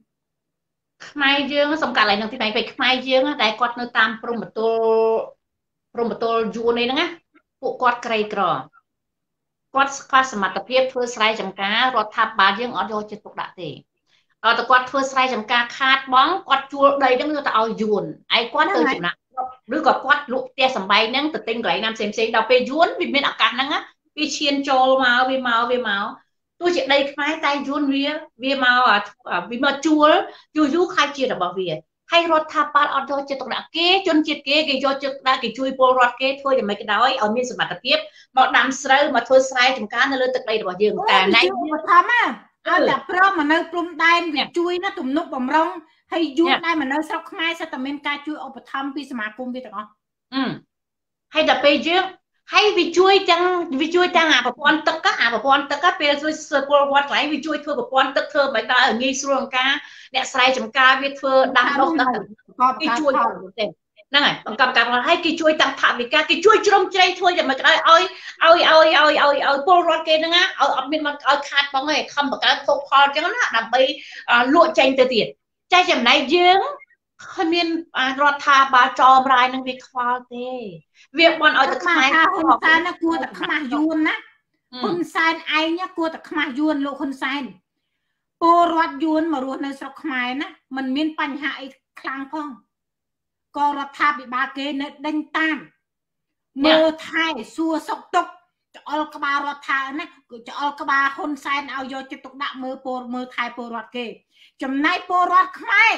Speaker 1: យើងសំខាន់ឡើយនឹងទីបែងពេកខ្មែរយើងដែលគាត់នៅតាមព្រំបន្ទល់យួននេះហ្នឹងណាពួកគាត់ក្រីក្រគាត់ខ្វះសមត្ថភាពធ្វើស្រែចម្ការរដ្ឋាភិបាលយើងអត់យកចិត្តទុកដាក់ទេតែគាត់ធ្វើស្រែចម្ការខាតបងគាត់ជួលដីហ្នឹងទៅឲ្យយួនឯគាត់ទៅចំណាក់ឬក៏គាត់លក់ផ្ទះសម្បែងហ្នឹងទៅទិញកន្លែងណាផ្សេងដល់ពេលយួនវាមានឱកាសហ្នឹងវាឈានចូលមកវាមកទោះជាដីខ្មែរតែយួនវាមកជួលយូរខ្លាចជារបស់វាហើយរដ្ឋាភិបាលអត់យកចិត្តទុកដាក់គេជនជាតិគេយកចិត្តទុកដាក់គេជួយពលរដ្ឋគេធ្វើយ៉ាងម៉េចក៏ដោយឲ្យមានសមត្ថភាពមកដាំស្រូវមកធ្វើស្រែចម្ការនៅលើទឹកដីរបស់យើងតែណៃឧបត្ថម្ភឲ្យតែព្រមមកនៅព្រំដែនវាជួយណាទំនុកបំរុងហើយយួនដែលមកនៅស្រុកខ្មែរសិតតែមានការជួយឧបត្ថម្ភពីសមាគមវាទាំងអស់ហើយដល់ពេលយើងហើយវាជួយទាំងអាប្រព័ន្ធទឹកពេលជួយពលរដ្ឋកន្លែងវាជួយធ្វើប្រព័ន្ធទឹកធ្វើមិនដល់ងាយស្រួលក្នុងការអ្នកស្រែចម្ការវាធ្វើដាំដុះទឹកគេជួយទេហ្នឹងហើយបង្កប់កម្មហើយគេជួយទាំងថវិកាគេជួយជ្រោមជ្រែងធ្វើយ៉ាងម៉េចក៏ដោយឲ្យពលរដ្ឋគេហ្នឹងឲ្យអត់មានមកឲ្យខាតបងឯងខំបង្កើតភោគផលអញ្ចឹងណាដើម្បីលក់ចេញទៅទៀតតែចំណែកយើងគ្មានរដ្ឋាភិបាលចោមរាយនឹងវាខ្វល់ទេវាបន់ឲ្យតែខ្មែរហ៊ុនសែនណាគួរតែខ្មាស់យួនណាហ៊ុនសែនឯងគួរតែខ្មាស់យួនលោកហ៊ុនសែនពលរដ្ឋយួនមករស់នៅស្រុកខ្មែរណាมันមានបញ្ហាអីខ្លាំងផងក៏រដ្ឋាភិបាលគេនៅដេញតាមមើលថែសួរសុខទុក្ខច្អល់ក្បាលរដ្ឋាណាច្អល់ក្បាលហ៊ុនសែនឲ្យយកចិត្តទុកដាក់មើលថែពលរដ្ឋគេចំណែកពលរដ្ឋខ្មែរ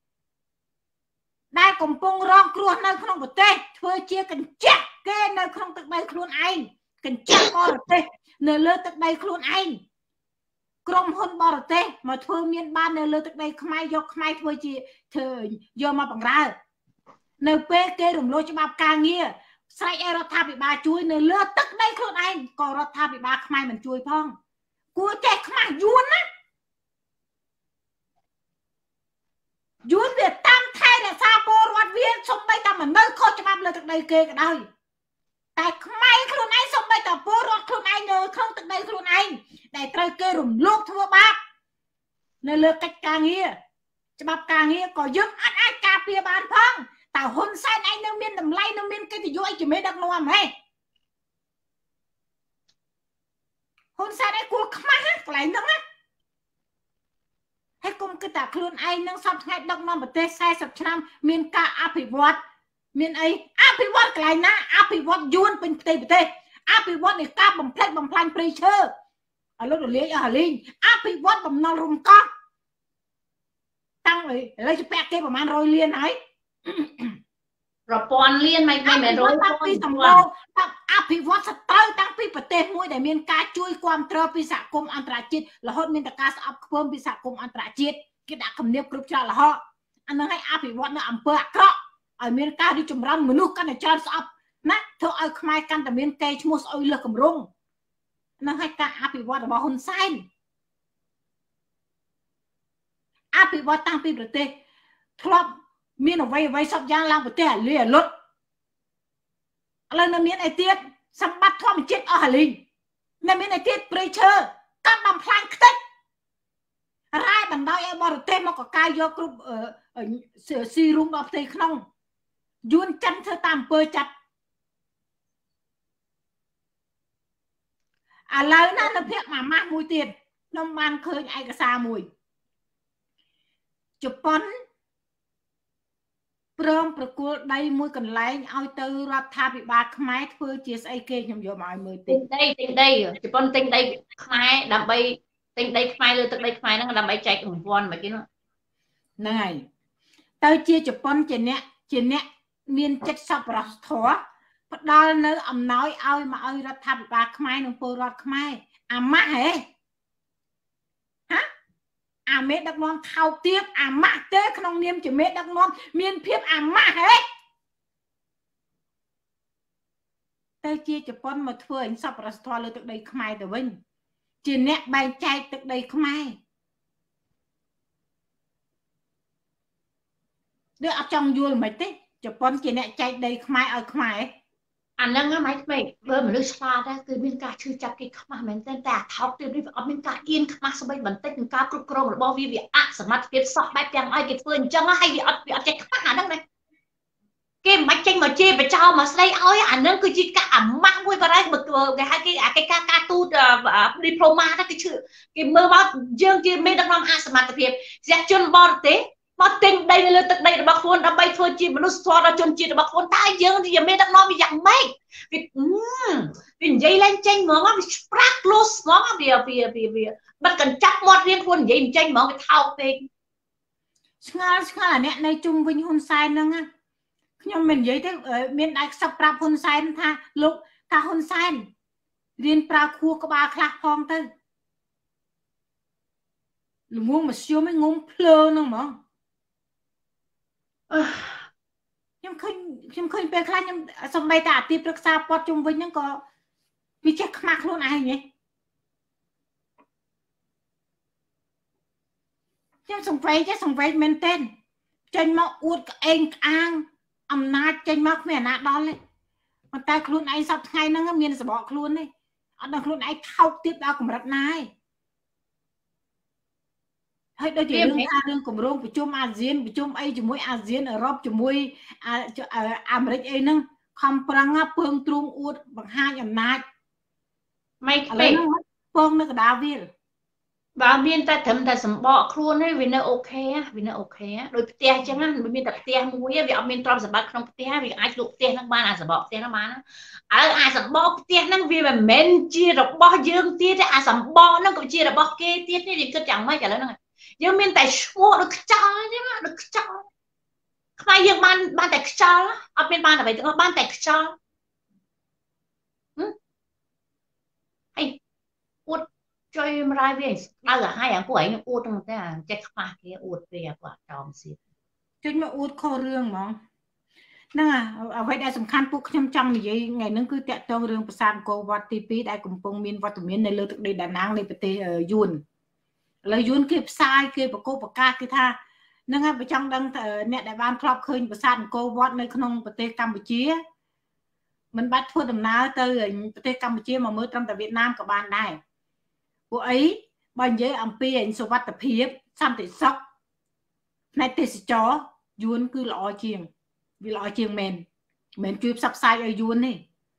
Speaker 1: ដែលកំពុងរងគ្រោះនៅក្នុងប្រទេសធ្វើជាកញ្ចក់គេនៅក្នុងទឹកដីខ្លួនឯងកញ្ចក់បរទេសនៅលើទឹកដីខ្លួនឯងក្រុមហ៊ុនបរទេសមកធ្វើមានបាននៅលើទឹកដីខ្មែរយកខ្មែរធ្វើជាធ្វើយកមកបង្រើនៅពេលគេរំលោភច្បាប់ការងារស្រែកឲ្យរដ្ឋាភិបាលជួយនៅលើទឹកដីខ្លួនឯងក៏រដ្ឋាភិបាលខ្មែរមិនជួយផងគួរចេះខ្មាស់យួនណាយួនវាតាមថែរក្សាពលរដ្ឋវាសំបីតែមិននៅខុសច្បាប់លើទឹកដីគេក៏ដោយតែខ្មែរខ្លួនឯងសំបីតែពលរដ្ឋខ្លួនឯងនៅក្នុងទឹកដីខ្លួនឯងដែលត្រូវគេរំលោភធ្វើបាបនៅលើកិច្ចការងារច្បាប់ការងារក៏យើងអាចការពារបានផងតើហ៊ុនសែនឯងនៅមានតម្លៃនៅមានកិត្តិយសអីជាមេដឹកនាំហ៎ហ៊ុនសែនឯងគួរខ្មាស់កន្លែងហ្នឹងណាខ្លួនឯងនឹងសពថ្ងៃដឹកនាំប្រទេស40ឆ្នាំមានការអភិវឌ្ឍមានអីអភិវឌ្ឍកន្លែងណាអភិវឌ្ឍយួនពេញផ្ទៃប្រទេសអភិវឌ្ឍនៃការបំផ្លិចបំផ្លាញព្រៃឈើឥឡូវរលាយអស់លេងអភិវឌ្ឍបំណុលរំកោះតាំងឥឡូវជពាក់គេប្រហែល100លានហើយ
Speaker 2: ប្រព័ន្ធលានមិនមែន100
Speaker 1: តាំងពីសម្បូរអភិវឌ្ឍសត្រូវតាំងពីប្រទេសមួយដែលមានការជួយគ្រប់គ្រងពីសហគមន៍អន្តរជាតិរហូតមានតែការស្អប់ខ្ពើមពីសហគមន៍អន្តរជាតិគេដាក់គំនាបគ្រប់ច្រកល្ហកអានឹងឲ្យអភិវឌ្ឍនៅអំពើអាក្រក់ឲ្យមានការរីកចម្រើនមនុស្សកាន់តែច្រើនស្អប់ណាធ្វើឲ្យខ្មែរកាន់តែមានកេរ្តិ៍ឈ្មោះស្អុយលើសគម្រោងនឹងឲ្យការអភិវឌ្ឍរបស់ហ៊ុនសែនអភិវឌ្ឍតាំងពីប្រទេសធ្លាប់មានអ្វីសពយ៉ាងឡើងប្រទេសអាលីអាលុតឥឡូវនៅមានអីទៀតសម្បត្តិធម្មជាតិអស់អាលីងនៅមានអីទៀតព្រៃឈើកាប់បំផ្លាញខ្ទេចរ៉ែបណ្ដោយឲ្យបរទេសមកកកាយយកគ្រប់ស៊ីរុំដល់ផ្ទៃក្នុងយួនចិនធ្វើតាមអំពើចាត់ឥឡូវណានៅភាគមួយម៉ាស់មួយទៀតខ្ញុំបានឃើញឯកសារមួយជប៉ុនព្រមប្រគល់ដីមួយកន្លែងឲ្យទៅរដ្ឋាភិបាលខ្មែរធ្វើជាស្អីគេខ្ញុំយកមកឲ្យមើល
Speaker 2: ទិញដីជប៉ុនទិញដីខ្មែរដើម្បីទិញដីខ្មែរលើទឹកដីខ្មែរហ្នឹងដើម្បីចែករង្វាន់មកគេ
Speaker 1: ហ្នឹងហើយទៅជាជប៉ុនជាអ្នកមានចិត្តសប្បុរសធម៌ផ្ដល់នៅអំណោយឲ្យមកឲ្យរដ្ឋាភិបាលខ្មែរនិងពលរដ្ឋខ្មែរអាម៉ាស់ហេហាអាមេដឹកនាំថោកទាបអាម៉ាស់ទេក្នុងនាមជាមេដឹកនាំមានភាពអាម៉ាស់ហេទៅជាជប៉ុនមកធ្វើអញសប្បុរសធម៌លើទឹកដីខ្មែរទៅវិញជាអ្នកបែងចែកទឹកដីខ្មែរដូចអត់ចង់យល់មិនទេជប៉ុនជាអ្នកចែកដីខ្មែរឲ្យខ្មែរ
Speaker 2: អាហ្នឹងម៉េចពេកបើមនុស្សឆ្លាតដែរគឺមានការឈឺចាប់គេខ្មាស់មែនទេតែអាថោកទៀតនេះវាអត់មានការអៀនខ្មាស់ស្បែកបន្តិចនឹងការគ្រប់គ្រងរបស់វាអសមត្ថភាពសោះបែបទាំងឲ្យគេធ្វើអញ្ចឹងហើយវាអត់ចេះខ្មាស់អាហ្នឹងដែរគេមិនចេញមកជេរបចោលមកស្ដីឲ្យអាហ្នឹងគឺជាការអាម៉ាស់មួយបារ៉ៃគេហៅគេការទូតឌីប្លូម៉ាគេឈឺគេមើលមកយើងជាមេដឹកនាំអសមត្ថភាពជាជនបរទេសមកទិញដីនៅលើទឹកដីរបស់ខ្លួនដើម្បីធ្វើជាមនុស្សធម៌ដល់ជនជាតិរបស់ខ្លួនតែយើងជាមេដឹកនាំវាយ៉ាងម៉េចវានិយាយឡើងចេញហ្មងវាប្រាក់ close ហ្មងវាបិទកញ្ចក់មាត់រៀងខ្លួននិយាយចេញហ្មងវាថោកពេក
Speaker 1: ឆ្ងល់អាអ្នកនៅជុំវិញហ៊ុនសែនហ្នឹងខ្ញុំមិននិយាយទេមានដៃខ្សឹបប្រាប់ហ៊ុនសែនថាលោកថាហ៊ុនសែនរៀនប្រើខួរក្បាលខ្លះផងទៅល្ងងមកស្យមឯងងុំភ្លើហ្នឹងហ្មងខ្ញុំឃើញពេលខ្លះខ្ញុំសំបីតាអតិប្រឹក្សាព័ទ្ធជុំវិញហ្នឹងក៏វាចេះខ្មាស់ខ្លួនឯងហ៎ខ្ញុំសង្វេគមែនទែនចេញមកអួតក្អេងក្អាងអំណាចចេញមកគ្មានអាណាដល់ទេប៉ុន្តែខ្លួនឯងសពថ្ងៃហ្នឹងមានសបកខ្លួនទេអត់ដឹងខ្លួនឯងថោកទៀតដល់កម្រិតណាទេហើយដូចជារឿងថារឿងគម្រោងប្រជុំអាស៊ានប្រជុំអីជាមួយអាស៊ានអឺរ៉ុបជាមួយអាមេរិកអីហ្នឹងខំប្រឹងពើងទ្រូងអួតបង្ហាញអំណាច
Speaker 2: មិនពេក
Speaker 1: ពងនៅកណ្ដាលវាល
Speaker 2: បើមានតែត្រឹមតែសម្បកខ្លួនទេវានៅអូខេដូចផ្ទះអញ្ចឹងណាមានតែផ្ទះមួយវាអត់មានទ្រព្យសម្បត្តិក្នុងផ្ទះវាអាចលក់ផ្ទះហ្នឹងបានអាសម្បកផ្ទះហ្នឹងបានអាសម្បកផ្ទះហ្នឹងវាមិនមែនជារបស់យើងទៀតទេអាសម្បកហ្នឹងក៏ជារបស់គេទៀតនេះយើងគិតយ៉ាងម៉េចឥឡូវហ្នឹងយើងមានតែឈ្មោះដូចខ្យល់ទេណាដូចខ្យល់ខ្មែរយើងបានតែខ្យល់អត់មានបានអ្វីទាំងអស់បានតែខ្យល់ហើយអួតជួយម្ដាយវាដល់ទៅហើយពួកឯងអួតហ្នឹងតែចេះខ្មាស់គេអួតពេកអាគាត់ចោមសៀត
Speaker 1: ជួយមកអួតខុសរឿងហ្មងហ្នឹងអ្វីដែលសំខាន់ពួកខ្ញុំចង់និយាយថ្ងៃហ្នឹងគឺតាក់ទងរឿងប្រាសាទអង្គរវត្តទី2ដែលកំពុងមានវត្តមាននៅលើទឹកដីដាណាងនៃប្រទេសយួនឥឡូវយួនគេផ្សាយគេប្រកបប្រកាសគេថាហ្នឹងហើយបើចង់ដឹងអ្នកដែលបានធ្លាប់ឃើញប្រាសាទអង្គរវត្តនៅក្នុងប្រទេសកម្ពុជាមិនបាច់ធ្វើដំណើរទៅប្រទេសកម្ពុជាមកមើលត្រឹមតែវៀតណាមក៏បានដែរពួកអីបើនិយាយអំពីសុវត្ថិភាពសន្តិសុខផ្នែកទេសចរយួនគឺល្អជាងវាល្អជាងមែនជួយផ្សព្វផ្សាយឲ្យយួនទេ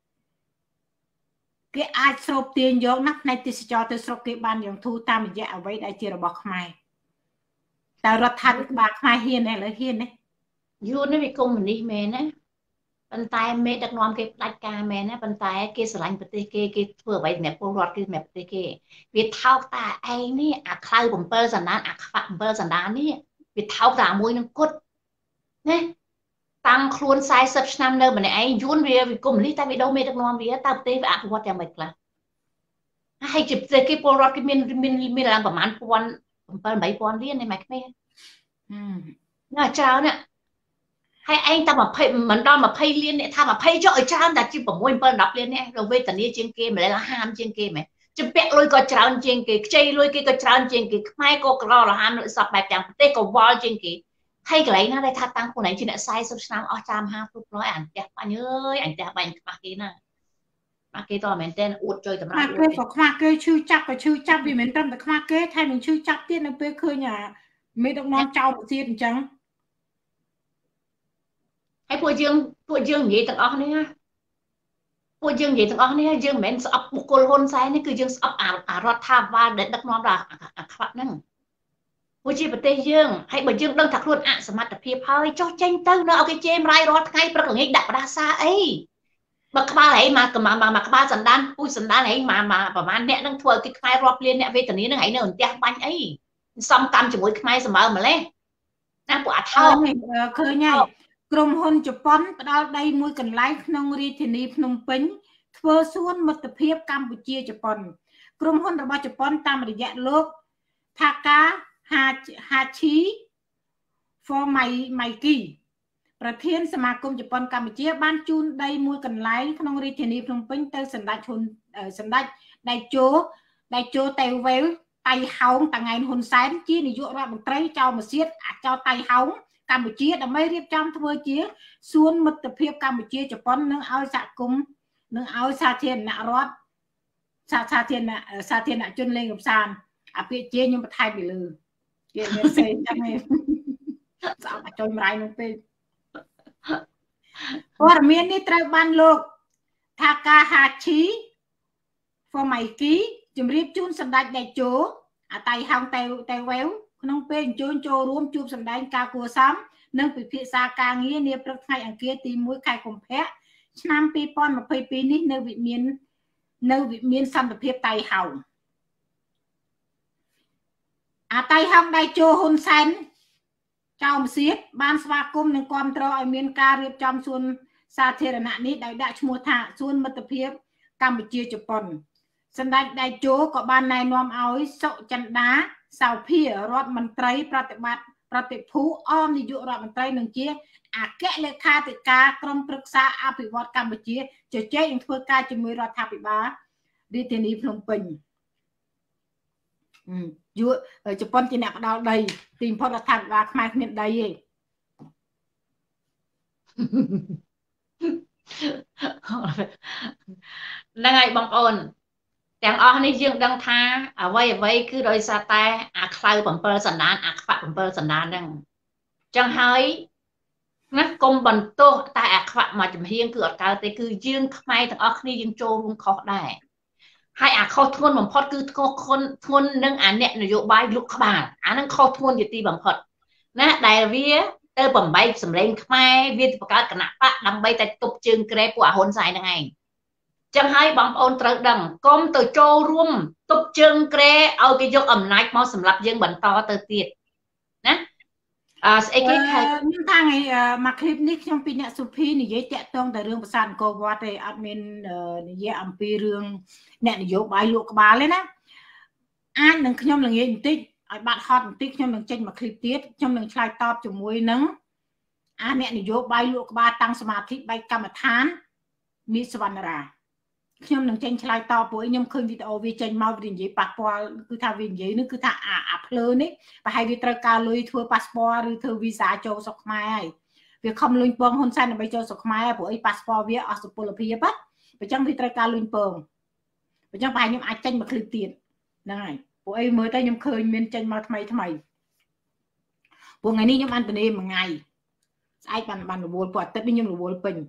Speaker 1: គេអាចស្រូបទាញយកណាផ្នែកទេសចរទៅស្រុកគេបានយ៉ាងធូរតាមរយៈអ្វីដែលជារបស់ខ្មែរ tại rồi thành bà khai hiền này là hiền đấy
Speaker 2: vô nó bị công này mẹ nè bàn tay mẹ đặt nón cái đặt ca mẹ nè bàn tay cái sờ lạnh bật cái vừa vậy mẹ cô rọt cái mẹ bật cái việc thao ta ai ní khai bẩm bơ sẵn đán phạm bơ sẵn đán ní việc thao ta môi nó cốt nè tăng khuôn sai sập năm nơi mà này ai dún về cùng lý ta bị đâu mẹ đặt nón về ta tê và quạt nhà mệt là hay chụp cái cô rọt cái mình làm bẩm ăn pon bẩm bảy pon liên này mày mẹ là chào nè hay anh ta mà pay mình đo mà pay liên này tha mà pay cho ở trang đặt chim bẩm môi bẩn đập liên này rồi về tận đi trên kia mà lại là ham trên kia mày chụp bẹt lôi có trang trên kia chơi lôi kia có trang trên kia mai có cò là ham nữa sập bẹt chẳng tê có vol trên kia hay cái này nó đây tha tăng cô này trên lại sai sắp năm ở trang ha phút nói ảnh đẹp bạn ơi ảnh đẹp bạn mà kia nè mà kia to mình tên uất chơi tầm
Speaker 1: mà kia có mà kia chui chắp vì mình tâm được mà kia thay mình chui chắp tiên nó bê khơi nhà mấy đồng non trâu một tiên chẳng
Speaker 2: hayพวกយើងនិយាយទាំងអស់នេះពួកយើងនិយាយទាំងអស់នេះយើងមិនមែនស្អប់បុគ្គលហ៊ុនសែននេះគឺយើងស្អប់អារដ្ឋាភិបាលដែលដឹកនាំដល់អាខ្វាក់ហ្នឹងពួកជាប្រទេសយើងហើយបើយើងដឹងថាខ្លួនអសមត្ថភាពហើយចុះចេញទៅនៅឲ្យគេជេររាយរាល់ថ្ងៃព្រឹកល្ងាចដាក់បដាសាអីបើក្បាលហែងមកក្បាលសណ្ដានពូជសណ្ដានហែងមកប្រហែលអ្នកនឹងធ្វើឲ្យគេខ្មែររាប់លានអ្នកវេទនានឹងហែងនៅអន្ទះបាញ់អីសំកម្មជាមួយខ្មែរសម្បើម្លេះណាពួកអាថោ
Speaker 1: ឃើញហើយក្រុមហ៊ុនជប៉ុនផ្ដល់ដីមួយកន្លែងក្នុងរាជធានីភ្នំពេញធ្វើសួនមិត្តភាពកម្ពុជាជប៉ុនក្រុមហ៊ុនរបស់ជប៉ុនតាមរយៈលោកថាកាហាឈីហ្វូម៉ៃគីប្រធានសមាគមជប៉ុនកម្ពុជាបានជូនដីមួយកន្លែងក្នុងរាជធានីភ្នំពេញទៅសម្ដេចដៃជោតៃវែលតៃហោងតាងៃហ៊ុនសែនជានាយករដ្ឋមន្ត្រីចៅមសៀតចៅតៃហោងកម្ពុជាដើម្បីរៀបចំធ្វើជាសួនមិត្តភាពកម្ពុជាជប៉ុននឹងឲ្យសហគមន៍នឹងឲ្យសាធារណរដ្ឋសាធារណជនលេងកម្សាន្តអាពាក្យជាខ្ញុំបន្ថែមពីលើគេមានសេចឹងឯងស្អប់ចុយម្រាយនោះពេកព័ត៌មាននេះត្រូវបានលោកថាកាហាឈីហ្វូម៉ៃគីជម្រាបជូនសម្ដេចតេជោអាតៃហោងតៃវែវក្នុងពេលអញ្ជើញចូលរួមជួបសម្ដែងការគួរសមនិងពិភាក្សាការងារនាព្រឹកថ្ងៃអង្គារទី1ខែកុម្ភៈឆ្នាំ2022នេះនៅវិមានសន្តិភាពតៃហោងអាតៃហោងដៃជោហ៊ុនសែនចៅមសៀតបានស្វាគមន៍និងគាំទ្រឲ្យមានការរៀបចំសួនសាធារណៈនេះដោយដាក់ឈ្មោះថាសួនមិត្តភាពកម្ពុជាជប៉ុនសម្ដេចដៃជោក៏បានណែនាំឲ្យសុចិន្តាសោភារដ្ឋមន្ត្រីប្រតិភូអមនាយករដ្ឋមន្ត្រីនឹងជាអគ្គលេខាធិការក្រុមប្រឹក្សាអភិវឌ្ឍកម្ពុជាជជែកនឹងធ្វើការជាមួយរដ្ឋាភិបាលរាជធានីភ្នំពេញជប៉ុនជាអ្នកផ្ដល់ដីទីបំផុតរដ្ឋាភិបាលខ្មែរគ្មានដីទេ
Speaker 2: ហ្នឹងហើយបងប្អូនទាំងអស់នេះយើងដឹងថាអ្វីគឺដោយសារតែអាខ្លៅ7សណ្ដានអាខ្វាក់7សណ្ដានហ្នឹងចឹងហើយណាកុំបន្ទោសតែអាខ្វាក់មកចំហៀងគឺអត់កើតទេគឺយើងខ្មែរទាំងអស់គ្នាយើងចូលរួមខុសដែរហើយអាខុសធ្ងន់បំផុតគឺធ្ងន់នឹងអាអ្នកនយោបាយលុកក្បាលអានឹងខុសធ្ងន់ជាទីបំផុតណាដែលវាទៅបំបីសម្លេងខ្មែរវាទៅបង្កើតគណៈបកដើម្បីតែទប់ជើងក្រែពួកអាហ៊ុនសែនហ្នឹងឯងចឹងហើយបងប្អូនត្រូវដឹងកុំទៅចូលរួមទប់ជើងក្រែឲ្យគេយកអំណាចមកសម្រាប់យើងបន្តទៅទៀតណាស្អីគេ
Speaker 1: ខ្ញុំថាថ្ងៃមកคลิปនេះខ្ញុំពីអ្នកសុភីនិយាយតាក់ទងតែរឿងប្រាសាទអង្គរវត្តទេអត់មាននិយាយអំពីរឿងអ្នកនយោបាយលក់ក្បាលទេណាអាចនឹងខ្ញុំល្ងាចបន្តិចឲ្យបាត់ហត់បន្តិចខ្ញុំនឹងចេញមកคลิปទៀតខ្ញុំនឹងឆ្លើយតបជាមួយនឹងអ្នកនយោបាយលក់ក្បាលតាំងសមាធិបែបកម្មដ្ឋានមីសវណ្ណរាខ្ញុំនឹងចេញឆ្លើយតបព្រោះខ្ញុំឃើញវីដេអូវាចេញមកវានិយាយប៉ះពាល់គឺថាវានិយាយនេះគឺថាអាភ្លើនេះប្រហែលវាត្រូវការលុយធ្វើប៉ាសពតឬធ្វើវីសាចូលស្រុកខ្មែរហើយវាខំលុយពងហ៊ុនសែនដើម្បីចូលស្រុកខ្មែរព្រោះអីប៉ាសពតវាអស់សុពលភាពហ្នឹងអញ្ចឹងវាត្រូវការលុយពងអញ្ចឹងប្រហែលខ្ញុំអាចចេញមកคลิปទៀតហ្នឹងហើយព្រោះអីមើលទៅខ្ញុំឃើញមានចេញមកថ្មីព្រោះថ្ងៃនេះខ្ញុំបានត្នេមួយថ្ងៃស្អែកបានរវល់ព្រោះអាទិត្យនេះខ្ញុំរវល់ពេញ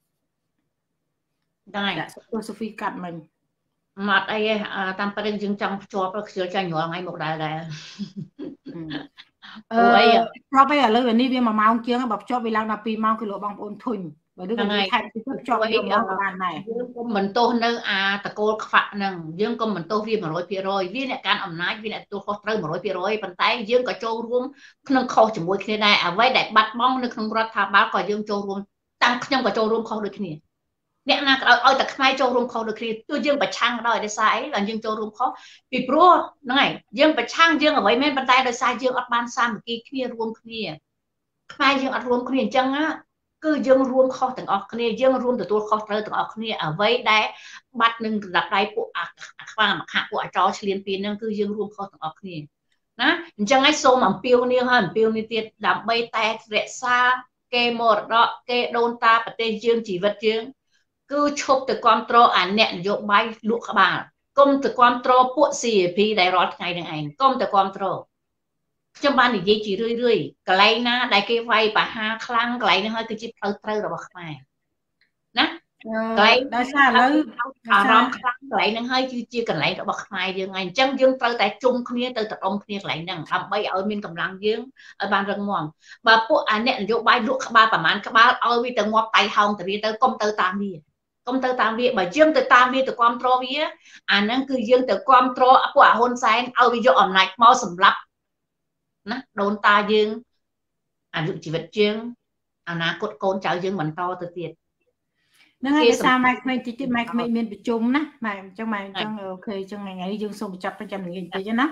Speaker 1: ដែរសូហ្វីកាត់មិញ
Speaker 2: អត់អីទេតាមពិតយើងចង់ភ្ជាប់ខ្ជិលចាញ់រាល់ថ្ងៃមកដែរ
Speaker 1: เพราะไปเลยวันนี้វា1 ម៉ោងជាងបើភ្ជាប់វាឡើងដល់2 ម៉ោងគឺលោកបងប្អូនធុញបើដូចយើងថែមពីភ្ជាប់យកមកក៏បានដែរ
Speaker 2: យើងកុំបន្ទោសនៅអាតកូលខ្វាក់ហ្នឹងយើងកុំបន្ទោសវា 100% វាអ្នកកាន់អំណាចវាអ្នកទទួលខុសត្រូវ 100% ប៉ុន្តែយើងក៏ចូលរួមក្នុងខុសជាមួយគ្នាដែរអ្វីដែលបាត់បង់នៅក្នុងរដ្ឋាភិបាលក៏យើងចូលរួមតាំងខ្ញុំក៏ចូលរួមខុសដូចគ្នាអ្នកណាក៏ឲ្យតែខ្មែរចូលរួមខុសដូចគ្នាទោះយើងប្រឆាំងក៏ដោយដោយសារអីដល់យើងចូលរួមខុសពីព្រោះហ្នឹងហើយយើងប្រឆាំងយើងអ្វីមែនប៉ុន្តែដោយសារយើងអត់បានសាមគ្គីគ្នារួមគ្នាខ្មែរយើងអត់រួមគ្នាអញ្ចឹងណាគឺយើងរួមខុសទាំងអស់គ្នាយើងរួមទទួលខុសត្រូវទាំងអស់គ្នាអ្វីដែលបាត់នឹងระดับដៃពួកអាខ្វាមខៈពួកអាចោឆ្លៀនពីនឹងគឺយើងរួមខុសទាំងអស់គ្នាណាអញ្ចឹងហើយសូមអំពាវនាវហើយអំពាវនាវទៀតដើម្បីតែរក្សាគេមរតកគេដូនតាប្រទេសយើងជីវិតយើងគឺឈប់ទៅគ្រប់គ្រងអាអ្នកនយោបាយលក់ក្បាលកុំទៅគ្រប់គ្រងពួក CAP ដែលរាល់ថ្ងៃនឹងឯងកុំទៅគ្រប់គ្រងខ្ញុំបាននិយាយជារឿយកន្លែងណាដែលគេវាយបហាខ្លាំងកន្លែងហ្នឹងហើយគឺជាផ្លូវត្រូវរបស់ខ្មែរណាកន្លែង
Speaker 1: ដោយសារឥឡូវ
Speaker 2: អារម្មណ៍ខ្លាំងកន្លែងហ្នឹងហើយគឺជាកន្លែងរបស់ខ្មែរយើងហើយអញ្ចឹងយើងត្រូវតែជុំគ្នាទៅតដុំគ្នាកន្លែងហ្នឹងដើម្បីឲ្យមានកម្លាំងយើងឲ្យបានរឹងមាំបើពួកអាអ្នកនយោបាយលក់ក្បាលប្រមាណក្បាលឲ្យវាទៅងាប់តៃហោងទៅវាទៅកុំទៅតាមវាកុំទៅតាមវាបើយើងទៅតាមវាទៅគ្រប់គ្រងវាអាហ្នឹងគឺយើងទៅគ្រប់គ្រងពួកអាហ៊ុនសែនឲ្យវាយកអំណាចមកសម្រាប់ណាដូនតាយើងអាយុជីវិតយើងអនាគតកូនចៅយើងបន្តទៅទៀត
Speaker 1: ហ្នឹងហើយដោយសារម៉ែក្មេងតិចទៀតម៉ែក្មេងមានប្រជុំណាម៉ែអញ្ចឹងម៉ែអញ្ចឹងអូខេអញ្ចឹងថ្ងៃនេះយើងសូមបញ្ចប់ប្រចាំថ្ងៃបន្តិចណា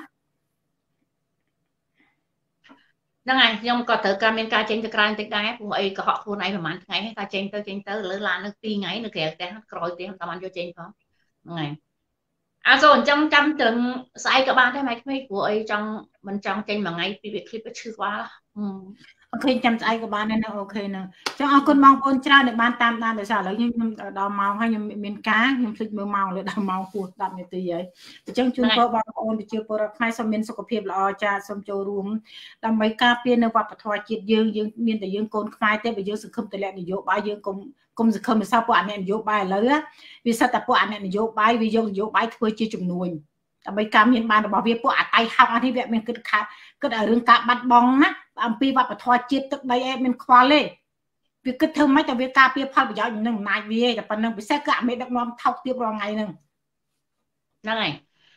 Speaker 2: ហ្នឹងហើយខ្ញុំក៏ត្រូវការមានការចេញទៅក្រៅបន្តិចដែរព្រោះអីកុហកខ្លួនឯងប្រហែលថ្ងៃហើយតែចេញទៅលើឡាននៅ2ថ្ងៃនៅក្រៅផ្ទះក្រោយផ្ទះតាមបានយកចេញផងហ្នឹងហើយអាសូអញ្ចឹងចាំត្រឹមស្អែកក៏បានដែរម៉ែក្មេងព្រោះអីចង់មិនចង់ចេញមួយថ្ងៃពីវីដេអូឃ្លីបឈឺក្បាល
Speaker 1: អូខេចាំស្អែកក៏បានដែរអូខេហ្នឹងចឹងអរគុណបងប្អូនច្រើនដែលបានតាមដានដោយសារឥឡូវខ្ញុំដល់ម៉ោងហើយខ្ញុំមានការខ្ញុំភ្លេចមើលម៉ោងលើដល់ម៉ោងពោះ10នាទីហើយអញ្ចឹងជូនពរបងប្អូនប្រជាពលរដ្ឋខ្មែរសូមមានសុខភាពល្អចាសូមចូលរួមដើម្បីការពារនៅវប្បធម៌ជាតិយើងមានតែយើងកូនខ្មែរទេបើយើងសង្ឃឹមតម្លាក់នយោបាយយើងគុំសង្ឃឹមមិនសោះពួកអអ្នកនយោបាយឥឡូវវាសិតតែពួកអអ្នកនយោបាយវាយកនយោបាយធ្វើជាជំនួយដើម្បីការមានបានរបស់វាពួកអតៃហោកអានេះវាមានគិតឲ្យរឿងការបាត់បង់ណាអំពីវប្បធម៌ជាតិទឹកដីអីមានខ្វល់ទេវាគិតធ្វើម៉េចតែវាការពារផលប្រយោជន៍នឹងអំណាចវាតែប៉ុណ្្នឹងពិសេសគឺអាមេដឹកនាំថោកទាបរាល់ថ្ងៃហ្នឹង
Speaker 2: ហើយ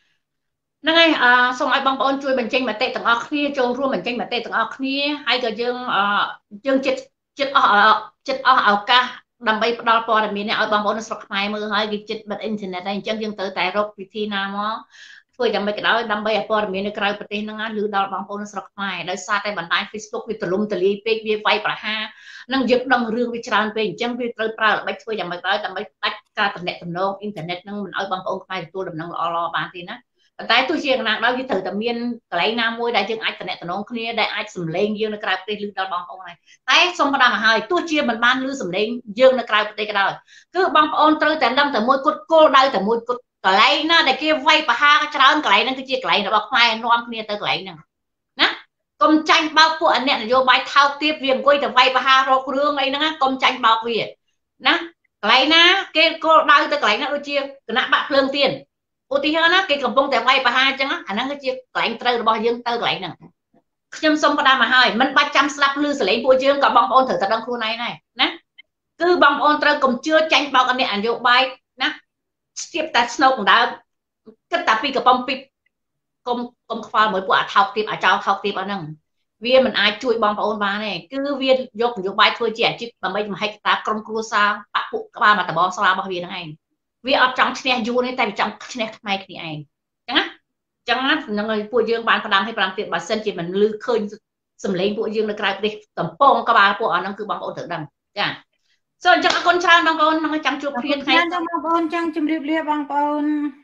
Speaker 2: សូមឲ្យបងប្អូនជួយបញ្ចេញមតិទាំងអស់គ្នាចូលរួមបញ្ចេញមតិទាំងអស់គ្នាហើយក៏យើងចិត្តអស់ឱកាសដើម្បីផ្ដល់ព័ត៌មាននេះឲ្យបងប្អូននៅស្រុកខ្មែរមើលហើយគេចិត្តបិទអ៊ីនធឺណិតហើយអញ្ចឹងយើងត្រូវតែរកវិធីណាមកធ្វើយ៉ាងម៉េចក៏ដោយដើម្បីឲ្យព័ត៌មាននៅក្រៅប្រទេសហ្នឹងឮដល់បងប្អូននៅស្រុកខ្មែរដោយសារតែបណ្ដាញ Facebook វាទលំទលាយពេកវាវាយប្រហារនឹងយើងដឹងរឿងវាច្រើនពេកអញ្ចឹងវាត្រូវប្រើល្បិចធ្វើយ៉ាងម៉េចក៏ដោយដើម្បីដាច់ការទំនាក់ទំនងអ៊ីនធឺណិតហ្នឹងមិនឲ្យបងប្អូនខ្មែរទទួលដំណឹងល្អបានទេណាប៉ុន្តែទោះជាយ៉ាងណាដោយវាត្រូវតែមានកន្លែងណាមួយដែលយើងអាចទំនាក់ទំនងគ្នាដែលអាចសម្លេងយើងនៅក្រៅប្រទេសឮដល់បងប្អូនហើយតែសូមផ្ដាំមកហើយទោះជាមិនបានឮសម្លេងយើងនៅក្រៅប្រទេសក៏ដោយគឺបងប្អូនត្រូវតែដឹងតែមួយគត់គោលដៅតែមួយគត់កន្លែងណាដែលគេវាយបហាច្រើនកន្លែងហ្នឹងគឺជាកន្លែងរបស់ខ្មែរនាំគ្នាទៅកន្លែងហ្នឹងណាកុំចាញ់បោកពួកអអ្នកនយោបាយថោកទាបវាអង្គុយទៅវាយបហារករឿងអីហ្នឹងកុំចាញ់បោកវាណាកន្លែងណាគេគោលដៅទៅកន្លែងហ្នឹងដូចជាគណៈបាក់ភ្លើងទៀនឧទាហរណ៍ណាគេកំពុងតែវាយបហាអញ្ចឹងអាហ្នឹងគឺជាកន្លែងត្រូវរបស់យើងទៅកន្លែងហ្នឹងខ្ញុំសូមផ្ដាំមកហើយមិនបាច់ចាំស្ដាប់ឮសលេងពួកយើងក៏បងប្អូនត្រូវតែដឹងខ្លួនឯងដែរណាគឺបងប្អូនត្រូវកុំជឿចាញ់បោកអអ្នកនយោបាយណាស្ទាបតែស្នោកដៅគិតតែពីកំប៉ុងពីកុំខ្វល់មួយពួកអាថោកទាបអាចោថោកទាបអស់ហ្នឹងវាមិនអាចជួយបងប្អូនបានទេគឺវាយកនយោបាយធ្វើជាអាជីពដើម្បីមហិច្ឆតាក្រុមគ្រួសារបពុកក្បាលមកតបស្លារបស់វាហ្នឹងឯងវាអត់ចង់ឈ្នះយួនទេតែវាចង់ឈ្នះខ្មែរគ្នាឯងចឹងណាហ្នឹងហើយពួកយើងបានផ្ដាំឲ្យ5ទៀតបើសិនជាមិនលឺឃើញសម្លេងពួកយើងនៅក្រៅប្រទេសកំពងក្បាលពួកអស់ហ្នឹងគឺបងប្អូនត្រូវដឹងចាសូមអញ្ចឹងអរគុណច្រើនបងប្អូននឹងចាំជួបគ្នាថ្ងៃ
Speaker 1: ចាំបងប្អូនចាំជម្រាបលាបងប្អូន